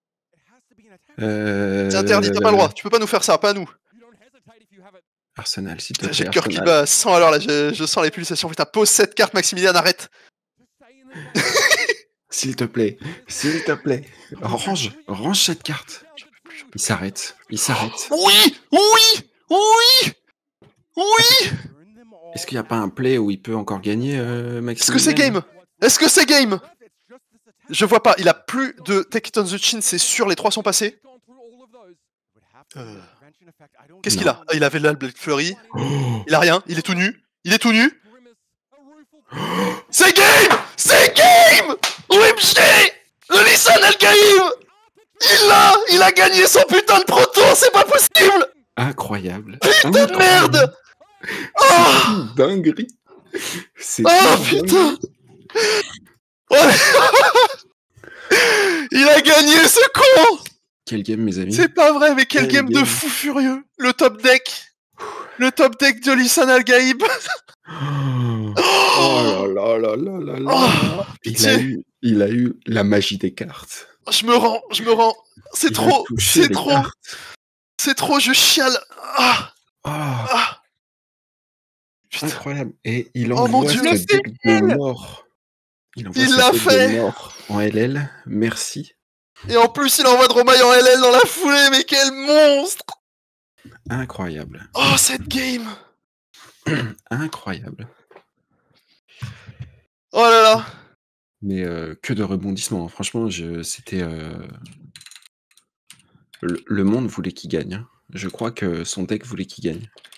Euh... C'est interdit, t'as pas le droit. Tu peux pas nous faire ça, pas à nous. Arsenal, s'il te Putain, J'ai plaît, le cœur qui Arsenal. bat à cent à l'heure là, je, je sens les pulsations. Putain, pose cette carte, Maximilian, arrête. S'il te plaît, s'il te plaît. Range, range cette carte. Il s'arrête, il s'arrête. Oui, oui, oui, oui. Est-ce qu'il n'y a pas un play où il peut encore gagner, euh, Maximilian? Est-ce que c'est game? Est-ce que c'est game? Je vois pas, il a plus de take it on the chin, c'est sûr, les trois sont passés. Euh... Qu'est-ce qu'il a? Ah, il avait là le Blade Flurry. Oh. Il a rien, il est tout nu. Il est tout nu. C'est game! C'est game! O M G! Le Lissan Al-Gaïm! Il l'a! Il a gagné son putain de Pro Tour, c'est pas possible! Incroyable. Putain Incroyable. de merde! C'est Oh une dinguerie. C'est Oh une putain! dinguerie. Ouais. Il a gagné ce con! Quel game, mes amis. C'est pas vrai, mais quel, Quel game, game. de fou furieux! Le top deck! Le top deck de Lissan Al-Gaïb! Oh, oh là là là là là là. Oh, il, a eu, il a eu la magie des cartes. Je me rends, je me rends. C'est trop, c'est trop. Cartes. C'est trop, je chiale. Ah. Oh. Ah. Incroyable. Et il oh envoie mon Dieu, ce deck de mort. Il, il l'a fait. De mort en L L. Merci. Et en plus, il envoie Dromaille en L L dans la foulée. Mais quel monstre! Incroyable. Oh, cette game. Incroyable. Oh là là. Mais euh, que de rebondissements. Franchement, je, c'était... Euh... Le, le monde voulait qu'il gagne. Je crois que son deck voulait qu'il gagne.